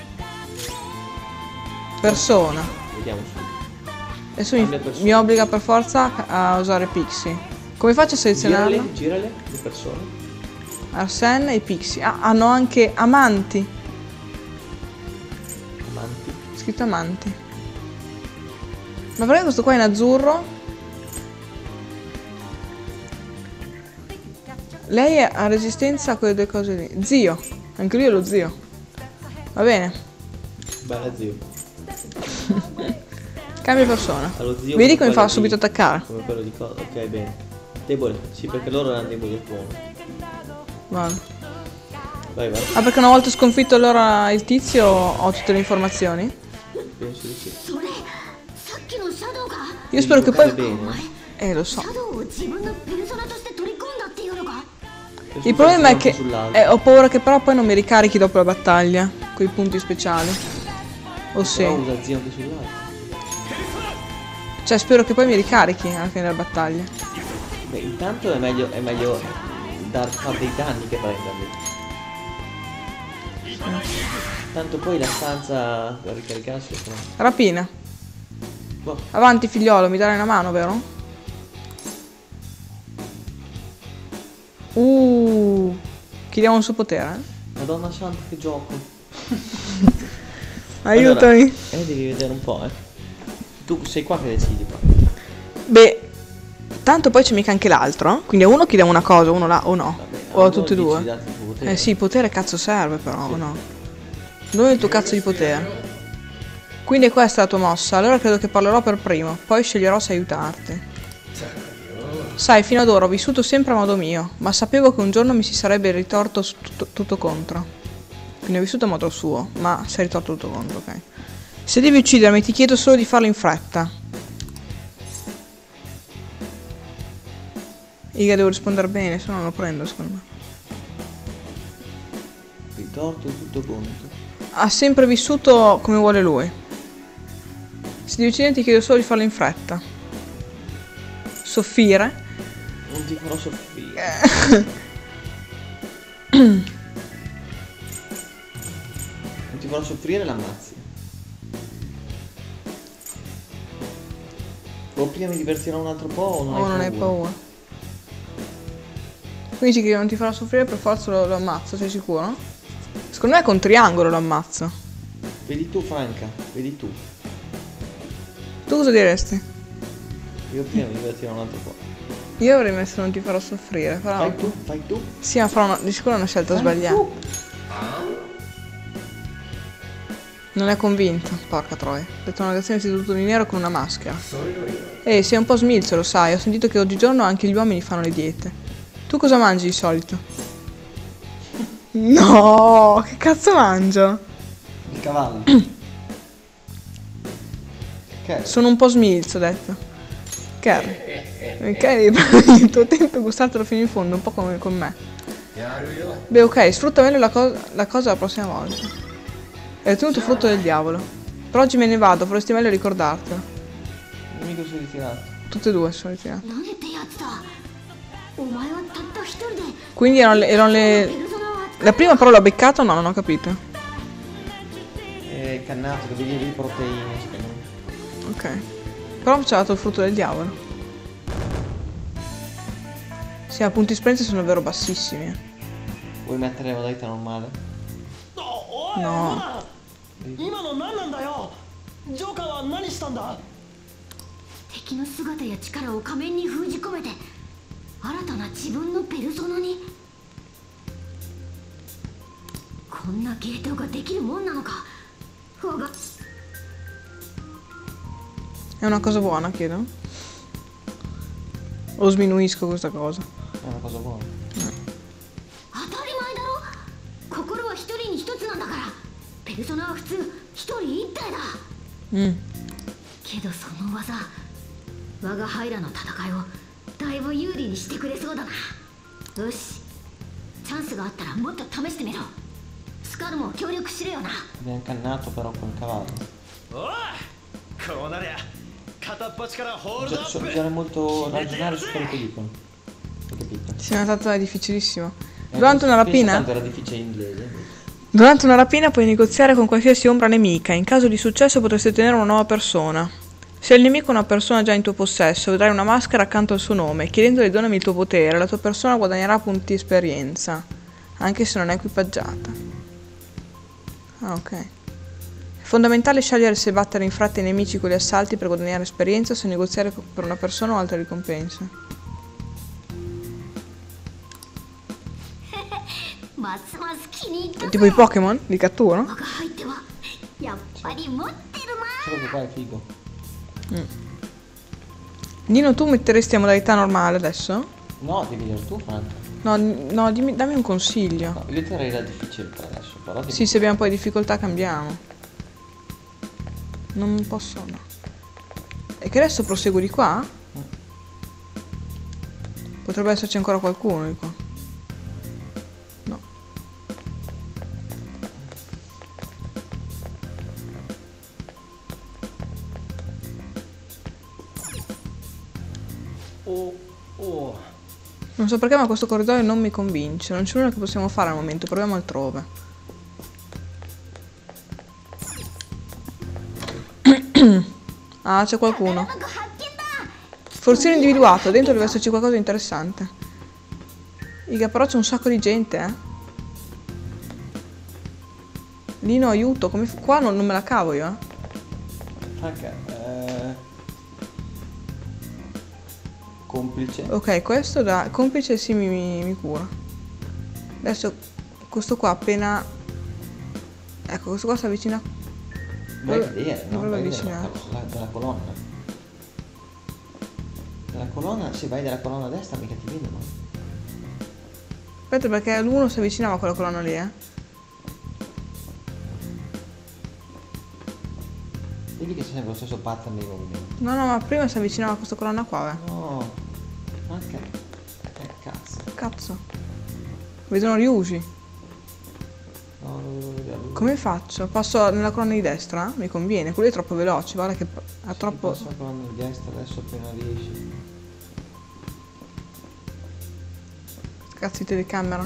Persona. Vediamo su. Adesso mi, Cambia persona. mi obbliga per forza a usare Pixie. Come faccio a selezionarla? Girale, girale, le persone. Arsène e Pixie. Ah, hanno anche amanti. Amanti. Scritto amanti. Ma perché questo qua è in azzurro? Lei ha resistenza a quelle due cose lì. Zio. Anche lui è lo zio. Va bene. Bella zio. Cambia persona. Allo zio Vedi come quello fa di- subito attaccare. Come quello di cosa. Ok, bene. Debole. Sì, perché loro erano deboli al tuono. Vado. Vai, vai. Ah, perché una volta sconfitto allora il tizio ho tutte le informazioni? Penso di sì. それさっきのシャドウが Io spero che poi... Bene. Eh, lo so. シャドウを自分のペルソナとして取り込んだっていうのか Penso Il problema è che che sull'altro. eh, ho paura che però poi non mi ricarichi dopo la battaglia quei punti speciali. O sì. Però usa zio anche sull'altro. Cioè spero che poi mi ricarichi alla fine della battaglia. Beh, intanto è meglio, è meglio dar, fare dei danni che prenderli. Tanto poi la stanza per ricaricarsi è però. Rapina. Boh, Avanti figliolo, mi darai una mano, vero? Uh. Chiediamo un suo potere. eh? Madonna santa che gioco. Aiutami. Allora, eh devi vedere un po', eh. Tu sei qua che decidi qua. Beh, tanto poi c'è mica anche l'altro. Quindi a uno chiediamo una cosa, uno là o no. Vabbè, O a uno tutti e dici due. dati il tuo potere. Eh sì, potere cazzo serve però, o no? Dove è il tuo cazzo di potere? Quindi è questa la tua mossa, allora credo che parlerò per primo, poi sceglierò se aiutarti. Sai, fino ad ora ho vissuto sempre a modo mio, ma sapevo che un giorno mi si sarebbe ritorto su tutto, tutto contro. Quindi ho vissuto a modo suo, ma si è ritorto tutto contro, ok. Se devi uccidermi ti chiedo solo di farlo in fretta. Iga, devo rispondere bene, se no non lo prendo secondo me. Ritorto tutto conto. Ha sempre vissuto come vuole lui. Se devi uccidere ti chiedo solo di farlo in fretta. Soffire. Non ti farò soffrire. Non ti farò soffrire, l'ammazzi. O prima mi divertirò un altro po' o non Oh, hai non hai paura. Quindi dici che non ti farà soffrire, per forza lo, lo ammazzo, sei sicuro? Secondo me con triangolo lo ammazzo. Vedi tu, Franca, vedi tu. Tu cosa diresti? Io prima mi divertirò un altro po'. Io avrei messo non ti farò soffrire, però... Fai tu, fai tu. Sì, ma farò una, di sicuro una scelta sbagliata. Non è convinto, porca troia. Ha detto una reazione seduto di nero con una maschera. Ehi, sei un po' smilzo, lo sai. Ho sentito che oggigiorno anche gli uomini fanno le diete. Tu cosa mangi di solito? No, che cazzo mangio? Il cavallo. Che? Sono un po' smilzo, ho detto. Carry. Ok, devi prendere il tuo tempo e gustartelo fino in fondo, un po' come con me. Beh, ok, sfrutta meglio la, co la cosa la prossima volta. Hai ottenuto frutto del diavolo. Per oggi me ne vado, vorresti meglio ricordartelo. Il nemico si è ritirato. Tutte e due sono ritirate. 何ってやつだお前はたった一人で Quindi erano le, erano ペ le... ルソナを扱 La prima però l'ho beccato o no? Non ho capito. È cannato che vedi lì proteine, secondo me. Ok. Però ci ha dato il frutto del diavolo. Sì, ma punti esperienza sono davvero bassissimi. eh. Vuoi mettere modalità normale? No. 今の何なんだよジョーカーは何したんだ敵の姿や力を仮面に封じ込めて新たな自分のペルソナにこんな芸当ができるもんなのかわが È una cosa buona, chiedo. O sminuisco questa cosa. È una cosa buona. 当たり前だろ。心は一人に一つなんだから。ペルソナは普通一人一体だ。 Mm. けどその技、我がハイラの戦いをだいぶ有利にしてくれそうだな。よし、チャンスがあったらもっと試してみろ。スカルも協力しろよな。 Abbiamo incannato però col cavallo. おい、こうなりゃ片っ端からホールドア So, ップ。 bisogna molto ragionare su quello che dicono. Ho capito. Sì, è stata difficilissima. Eh, Durante una penso rapina? Tanto era difficile in inglese. Durante una rapina puoi negoziare con qualsiasi ombra nemica. In caso di successo potresti ottenere una nuova persona. Se il nemico è una persona già in tuo possesso, vedrai una maschera accanto al suo nome. Chiedendole donami il tuo potere, la tua persona guadagnerà punti esperienza, anche se non è equipaggiata. Ah, ok. È fondamentale scegliere se battere in fretta i nemici con gli assalti per guadagnare esperienza o se negoziare per una persona o altre ricompense. ますます気に入ったぜ。 Tipo i Pokémon di cattura? 我が入ってはやっぱり持ってるな。 Solo che qua è figo. Nino, tu metteresti a modalità normale adesso? No, devi dire tu, Franca. No, no, dimmi- dammi un consiglio. No, io terrei la difficile per adesso, però devi... Sì, se abbiamo poi difficoltà cambiamo. Non posso, no. E che adesso proseguo di qua? Potrebbe esserci ancora qualcuno di qua. No. Oh, oh. Non so perché, ma questo corridoio non mi convince. Non c'è nulla che possiamo fare al momento, proviamo altrove. Ah, c'è qualcuno. なんか発見だ。 Forzino individuato, dentro deve esserci qualcosa di interessante. Iga, però c'è un sacco di gente, eh. Lino, aiuto, come f- qua non, non me la cavo io, eh. Franca, eh... complice. Ok, questo da complice sì mi, mi, mi cura. Adesso questo qua appena... Ecco, questo qua si avvicina. Vai a vedere, no? Dovrebbe Vai a vedere avvicinare. la, la, dalla colonna. Dalla colonna, se vai dalla colonna a destra mica ti vedono. Aspetta, perché l'uno si avvicinava a quella colonna lì, eh. Vedi che c'è sempre lo stesso pattern dei movimenti. No, no, ma prima si avvicinava a questa colonna qua, eh. No, ma che... che cazzo. Cazzo. Vedono Ryuji. No, non devo vedere lui. Come faccio? Passo nella colonna di destra? Mi conviene, quello è troppo veloce, guarda che ha troppo... Passa la colonna di destra adesso appena riesci. Cazzo di telecamera.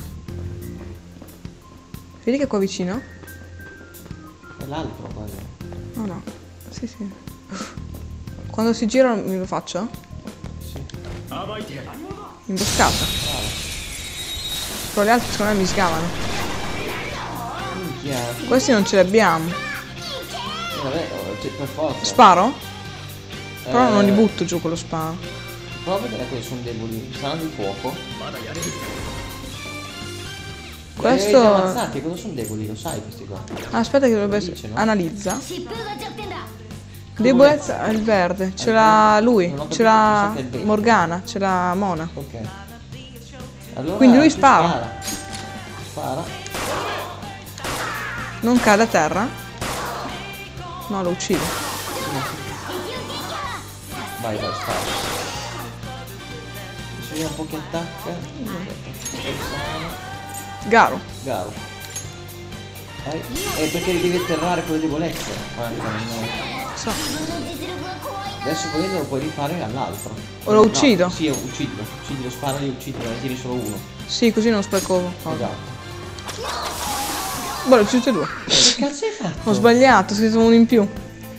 Vedi che è qua vicino? È l'altro quasi. No, no. Sì, sì. Quando si gira mi lo faccio? Sì. Imboscata. Però gli altri secondo me mi sgamano. Minchia. Questi non ce li abbiamo. Eh, vabbè, oh, cioè, per forza. Sparo? Però Eh, non li butto giù con lo sparo. Prova a vedere cosa sono deboli. Saranno di fuoco. Questo... Li avete ammazzati, cosa sono deboli? Lo sai questi qua. Ah, aspetta che dovrebbe Lo essere... dice, no? Analizza. 疾風が弱点だ。 Debolezza è il verde. Ce l'ha lui. Non ho Ce capito, l'ha mi sa che è il verde. Morgana. Ce l'ha Mona. Ok. Allora, Quindi lui tu spara. Spara. Non cade a terra? No, lo uccide. Vai, vai, spara. Adesso vediamo un po' che attacca. Garo. Garo. Vai. Eh, perché devi atterrare con le debolezze. Guarda, no. So. 自分の実力が怖いな。 Adesso volendo lo puoi rifare all'altro. O lo No, uccido? Sì, uccidilo. Uccidilo, sparali e uccidilo, ne tiri solo uno. Sì, così non spreco. cosa. Esatto. Boh, le uccide due. Che cazzo hai fatto? Ho sbagliato, ho scritto uno in più.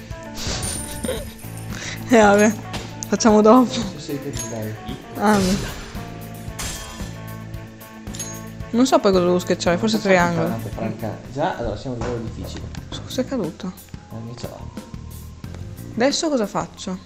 E eh, vabbè, facciamo dopo. Se sei te dai. Ah, no. Non so poi cosa devo sketchare, forse triangolo. Franca. Già, allora siamo a livello difficile. Cosa è caduto? Non inizia avanti. Adesso cosa faccio?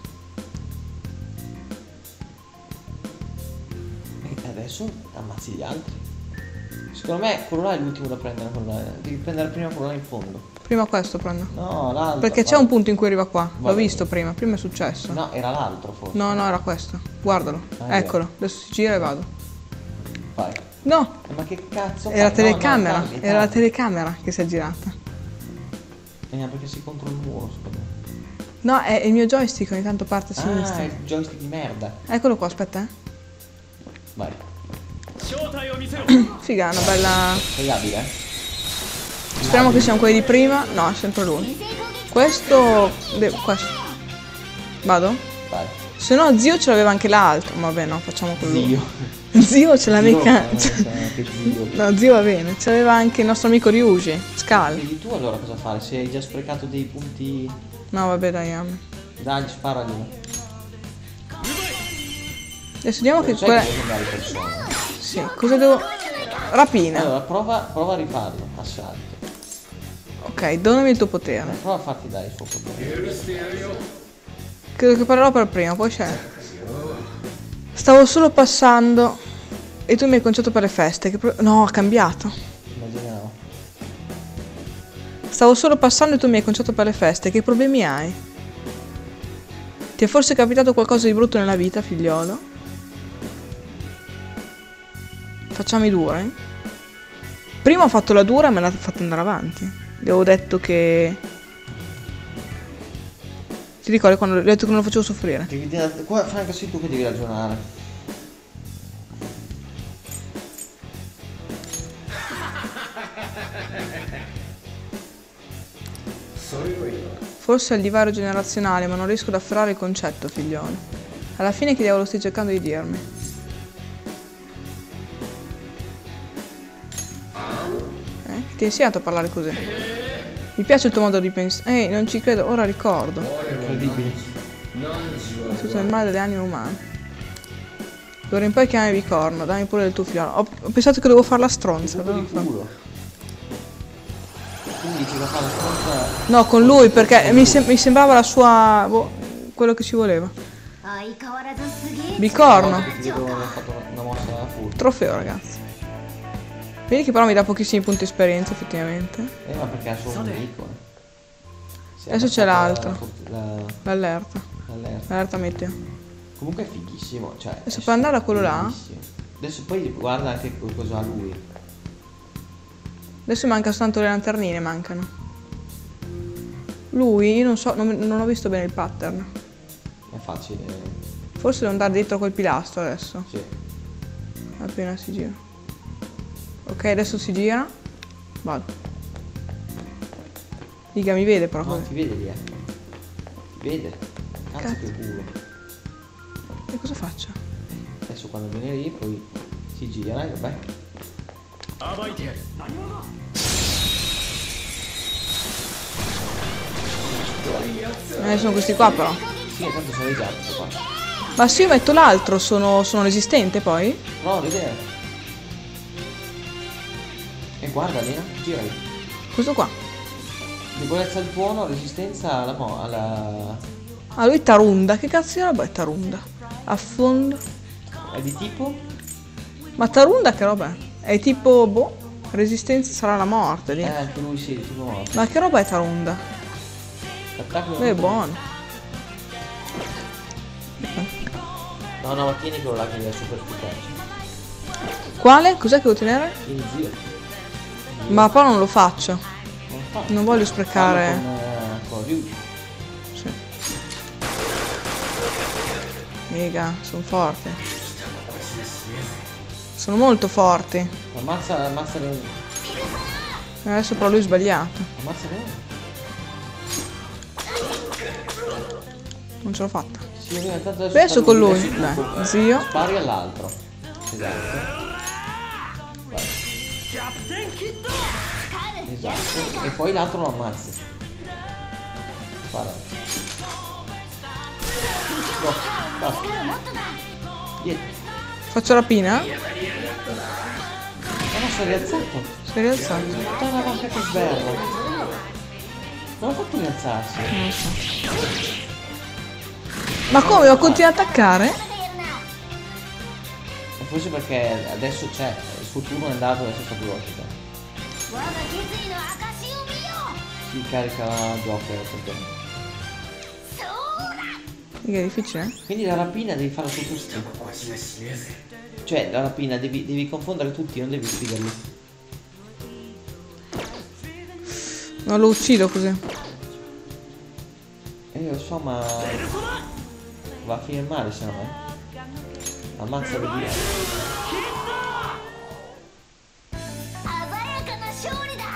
E adesso ammazzi gli altri. Secondo me quello là è l'ultimo da prendere, quello là. Devi prendere prima quello là in fondo. Prima questo prendo. No, l'altro. Perché c'è un punto in cui arriva qua. L'ho Vabbè. visto prima, prima è successo. No, era l'altro forse. No, no, era questo. Guardalo. Ah, Eccolo. Adesso si gira e vado. Vai. No, Eh, ma che cazzo è la fai? No, no, telecamera. cambi, Era la cambi. telecamera che si è girata. Eh, perché sei contro il muro, secondo me. No, è il mio joystick, ogni tanto parte a Ah, sinistra. è il joystick di merda. Eccolo qua, aspetta, eh. Vai. Figa, una bella... Sei abile, eh? Speriamo che siano quelli di prima. No, è sempre lui. Questo... de- questo. Vado? Vai. Se no zio ce l'aveva anche l'altro. Vabbè, no, facciamo quello. Zio. Zio ce l'aveva Zio, anche... eh, cioè, che zio. No, zio va bene. Ce l'aveva anche il nostro amico Ryuji. Scal. Quindi tu allora cosa fare? Se hai già sprecato dei punti... No, vabbè, dai, ame. Dai, sparagli. Adesso vediamo che Non sai quella... che devi andare persone. Sì, cosa devo... Rapina. Allora, prova, prova a rifarlo, assalto. Ok, donami il tuo potere. Prova a farti dare il suo potere. Credo che parlerò per prima, poi c'è. Stavo solo passando e tu mi hai conciato per le feste. Che pro... No, ha cambiato. Immaginavo. Stavo solo passando e tu mi hai conciato per le feste. Che problemi hai? Ti è forse capitato qualcosa di brutto nella vita, figliolo? Facciamo i duri. Prima ho fatto la dura e me l'ha fatta andare avanti. Le avevo detto che... Ti ricordi quando le ho detto che non lo facevo soffrire? Devi dire... Qua, Franca, sei tu che devi ragionare. Forse è il divario generazionale, ma non riesco ad afferrare il concetto, figliolo. Alla fine che diavolo stai cercando di dirmi? Eh? Ti ho insegnato a parlare così. Mi piace il tuo modo di pensare. Ehi, non ci credo, ora ricordo. Incredibile. È tutto il male delle anime umane. D'ora in poi chiamami Corno, dammi pure il tuo figliolo. Ho, ho pensato che dovevo fare la stronza. Tutto dovevo di fare- culo. Quindi ci va a fare la stronza... No, con lui, perché mi, sem- mi sembrava la sua... boh, quello che ci voleva. 相変わらずすげえ Bicorno. Ti vedo aver fatto una, una mossa alla furto. Trofeo, ragazzi. Vedi che però mi dà pochissimi punti esperienza, effettivamente. Eh, ma perché è solo un nemico, eh. Si è Adesso c'è abbassato l'altro. la- la- L'allerta. l'allerta. L'allerta meteo. Comunque è fighissimo, cioè... Adesso è puoi andare a quello là? fighissimo. Adesso poi guarda anche co- cosa ha lui. Adesso manca soltanto le lanternine, mancano. Lui, io non so, non, non ho visto bene il pattern. È facile. Forse devo andare dietro a quel pilastro adesso. Sì. Appena si gira. Ok, adesso si gira. Vado. Diga, mi vede però No, così. ti vede lì, eh. Ti vede. Cazzo, Cazzo. che culo. E cosa faccio? Adesso quando viene lì poi si gira e vabbè. Eh, sono questi qua però. Sì, tanto sono già questo qua. Ma se io metto l'altro, sono, sono resistente poi? Prova a vedere. E guarda Lena, girali. Questo qua. Debolezza al tuono, resistenza alla mo alla. Ah, lui Tarunda. Che cazzo di roba è Tarunda? Affondo. È di tipo? Ma Tarunda che roba è? È tipo, boh, resistenza sarà la morte lì. Eh, anche lui sì, tipo morto. Ma che roba è Tarunda? Attacco. Beh, è buono. No, no, ma tieni quello là che è super efficace. Quale? Cos'è che devo tenere? Tieni zio. Ma poi non lo faccio. Non fa. Non voglio sprecare. Fallo con, eh, con Ryu. Sì. Mica, sono forti. Sono molto forti. Ammazza, ammazza le. Adesso però lui è sbagliato. Ammazza le. Non ce l'ho fatta. Sì, io tanto Adesso spari- con lui. adesso tu Dai, con- zio. Spari all'altro. Esatto. Vai. Esatto. E poi l'altro lo ammazzi. Spara. No, basta. Dietro. Faccio rapina? Ma no, si è rialzato. Si è rialzato. Puttana vacca che sberla. Non ha fatto rialzarsi. Non lo so. Ma come? Ho continuato a attaccare? E forse perché adesso c'è. suo turno è andato adesso sta velocità. 我が決意の証を見よ Si carica Joker perché. そうだ Che è difficile? Quindi la rapina devi farla su tutti. Cioè la rapina devi, devi confondere tutti, non devi ucciderli. Non lo uccido così. Eh io lo so ma va a finire male se no eh. Ammazza via. 鮮やかな勝利だ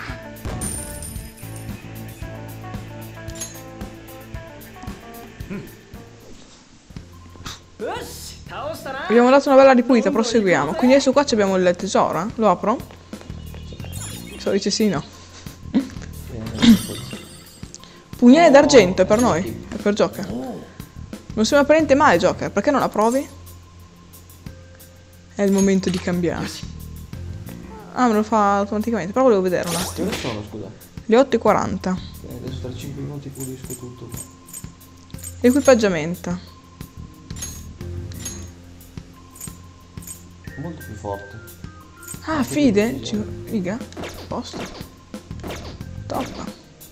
よし倒したな。 Abbiamo dato una bella ripulita, proseguiamo. Quindi adesso qua abbiamo il tesoro, eh? Lo apro? Se dice sì, no. Pugnale d'argento è per noi, è per Joker. Non sembra per niente male Joker, perché non la provi? È il momento di cambiare. Ah, me lo fa automaticamente, però volevo vedere un attimo. Che ore sono, scusa? Le otto e quaranta. Eh, adesso tra cinque minuti pulisco tutto. Equipaggiamento. Molto più forte. Ah, fide? Ci... Figa? Posto. Top.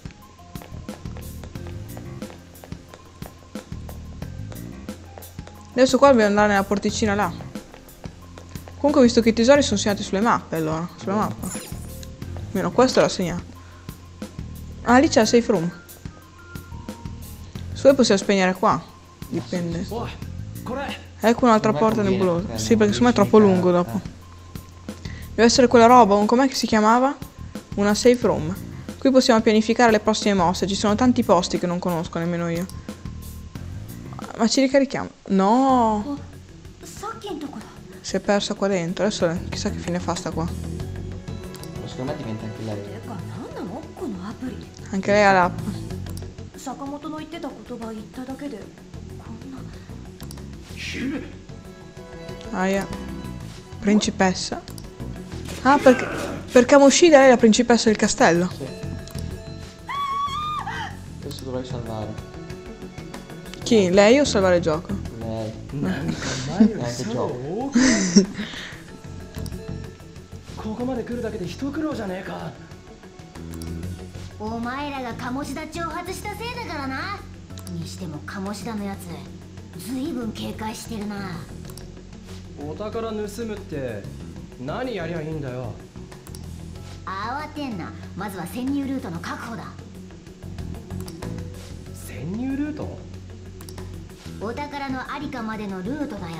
Adesso qua dobbiamo andare nella porticina là. Comunque ho visto che i tesori sono segnati sulle mappe allora. Sulla mappa. Almeno questo l'ha segnato. Ah, lì c'è la safe room. Se vuoi possiamo spegnere qua. Dipende. おいこれ Ecco un'altra Secondo porta me conviene, nebulosa. perché Sì, perché secondo me è non troppo riesci lungo a- dopo. Deve essere quella roba, un com'è che si chiamava? Una safe room. Qui possiamo pianificare le prossime mosse. Ci sono tanti posti che non conosco nemmeno io. Ma ci ricarichiamo? No! さっきんとこだ。 Si è persa qua dentro. Adesso chissà che fine fa sta qua. Ma secondo me diventa anche lei. てか何なのこのアプリ。 Anche lei ha l'app. 坂本の言ってた言葉言っただけでこんな。 Aia. Principessa. Ah, perché... Per Kamoshida lei è la principessa del castello. Sì. Adesso dovrai salvare. Chi? Lei o salvare il gioco? Lei. なんか前より Neanche そう gioco. 多くないここまで来るだけで一苦労じゃねえか。 お前らが鴨志田挑発したせいだからな。にしても鴨志田のやつずいぶん警戒してるな。 お宝盗むって何やりゃいいんだよ。 慌てんな。まずは潜入ルートの確保だ。 潜入ルート？ お宝のありかまでのルートだよ。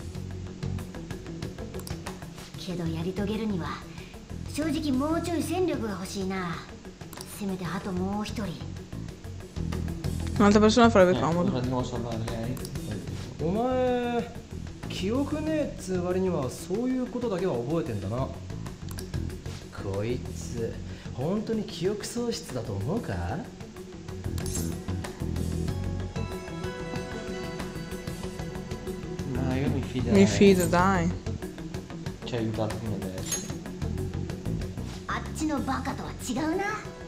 けどやり遂げるには正直もうちょい戦力が欲しいな。せめてあともう一人。 Un'altra persona farebbe Eh, comodo. ora andiamo a salvare lei. お前記憶ねえっつう割にはそういうことだけは覚えてんだな。こいつ本当に記憶喪失だと思うか？ Ma io mi fido. Mi fido, dai. Ci ha aiutato fino adesso. あっちのバカとは違うな。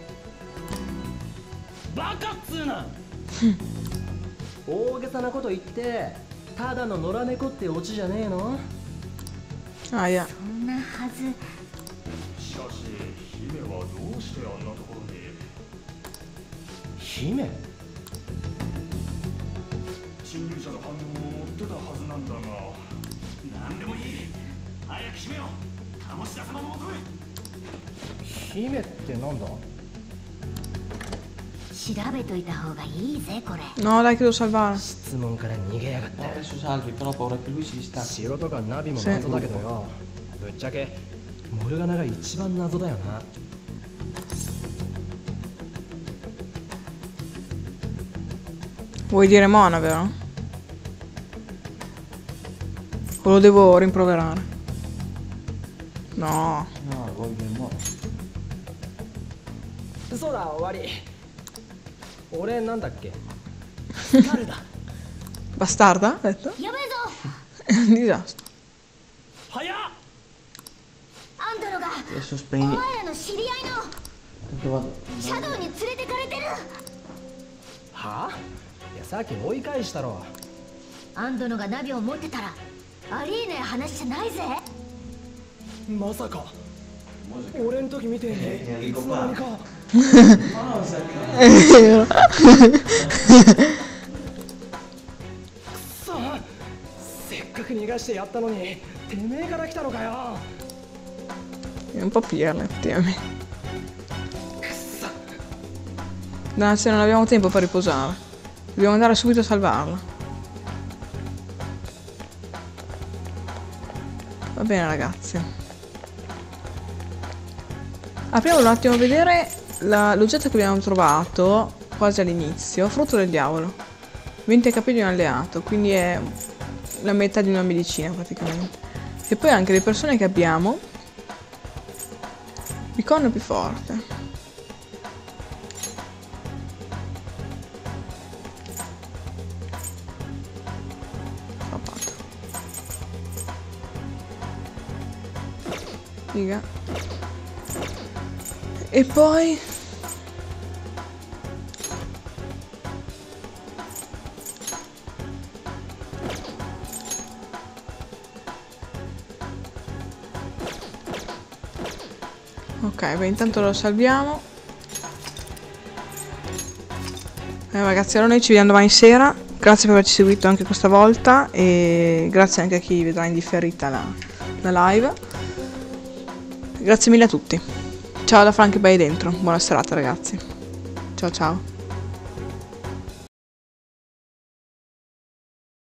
バカっつうな大げさなこと言ってただの野良猫ってオチじゃねえの？ Aia. そんなはず。 しかし姫はどうしてあんなところに。 姫？ 侵入者の反応を追ってたはずなんだが。何でもいい。早く姫を鴨志田様のもとへ。 姫ってなんだ？ 調べといた方がいいぜこれ。 No, dai che devo salvare. 質問から逃げやがっ No, て。 adesso salvi, però ho paura che lui si distacchi. 城とかナビも謎だけどよ。ぶっちゃけモルガナが一番謎だよな。 Vuoi dire Mona, vero? O lo devo rimproverare? No. No, vuoi dire mo. そうだ終わり。俺なんだっけ？スカルだ。 Bastarda? Ha detto? やべえぞ。 Un disastro. 早っ。 あんたのが Adesso お spegni. 前らの知り合いの Tanto vado. シャドウに連れてかれてる。 はあ？いやさっき追い返したろ。 アンドノがナビを持ってたらありえない話じゃないぜ。 まさか俺ん時みてえにいつの間にか È vero. くそせっかく逃がしてやったのにてめえから来たのかよ È un po' pirla, effettivamente. くそ Danze, non abbiamo tempo per riposare. Dobbiamo andare subito a salvarla. Va bene, ragazzi. Apriamo un attimo a vedere la- l'oggetto che abbiamo trovato quasi all'inizio. Frutto del diavolo. venti H P di un alleato, quindi è la metà di una medicina praticamente. E poi anche le persone che abbiamo. Bicorno più forte. Fatto. Figa. E poi ok, beh, intanto lo salviamo. Eh, ragazzi, allora noi ci vediamo domani sera. Grazie per averci seguito anche questa volta e grazie anche a chi vedrà in differita la, la live. Grazie mille a tutti. Ciao da Frank Bay dentro. Buona serata, ragazzi. Ciao ciao.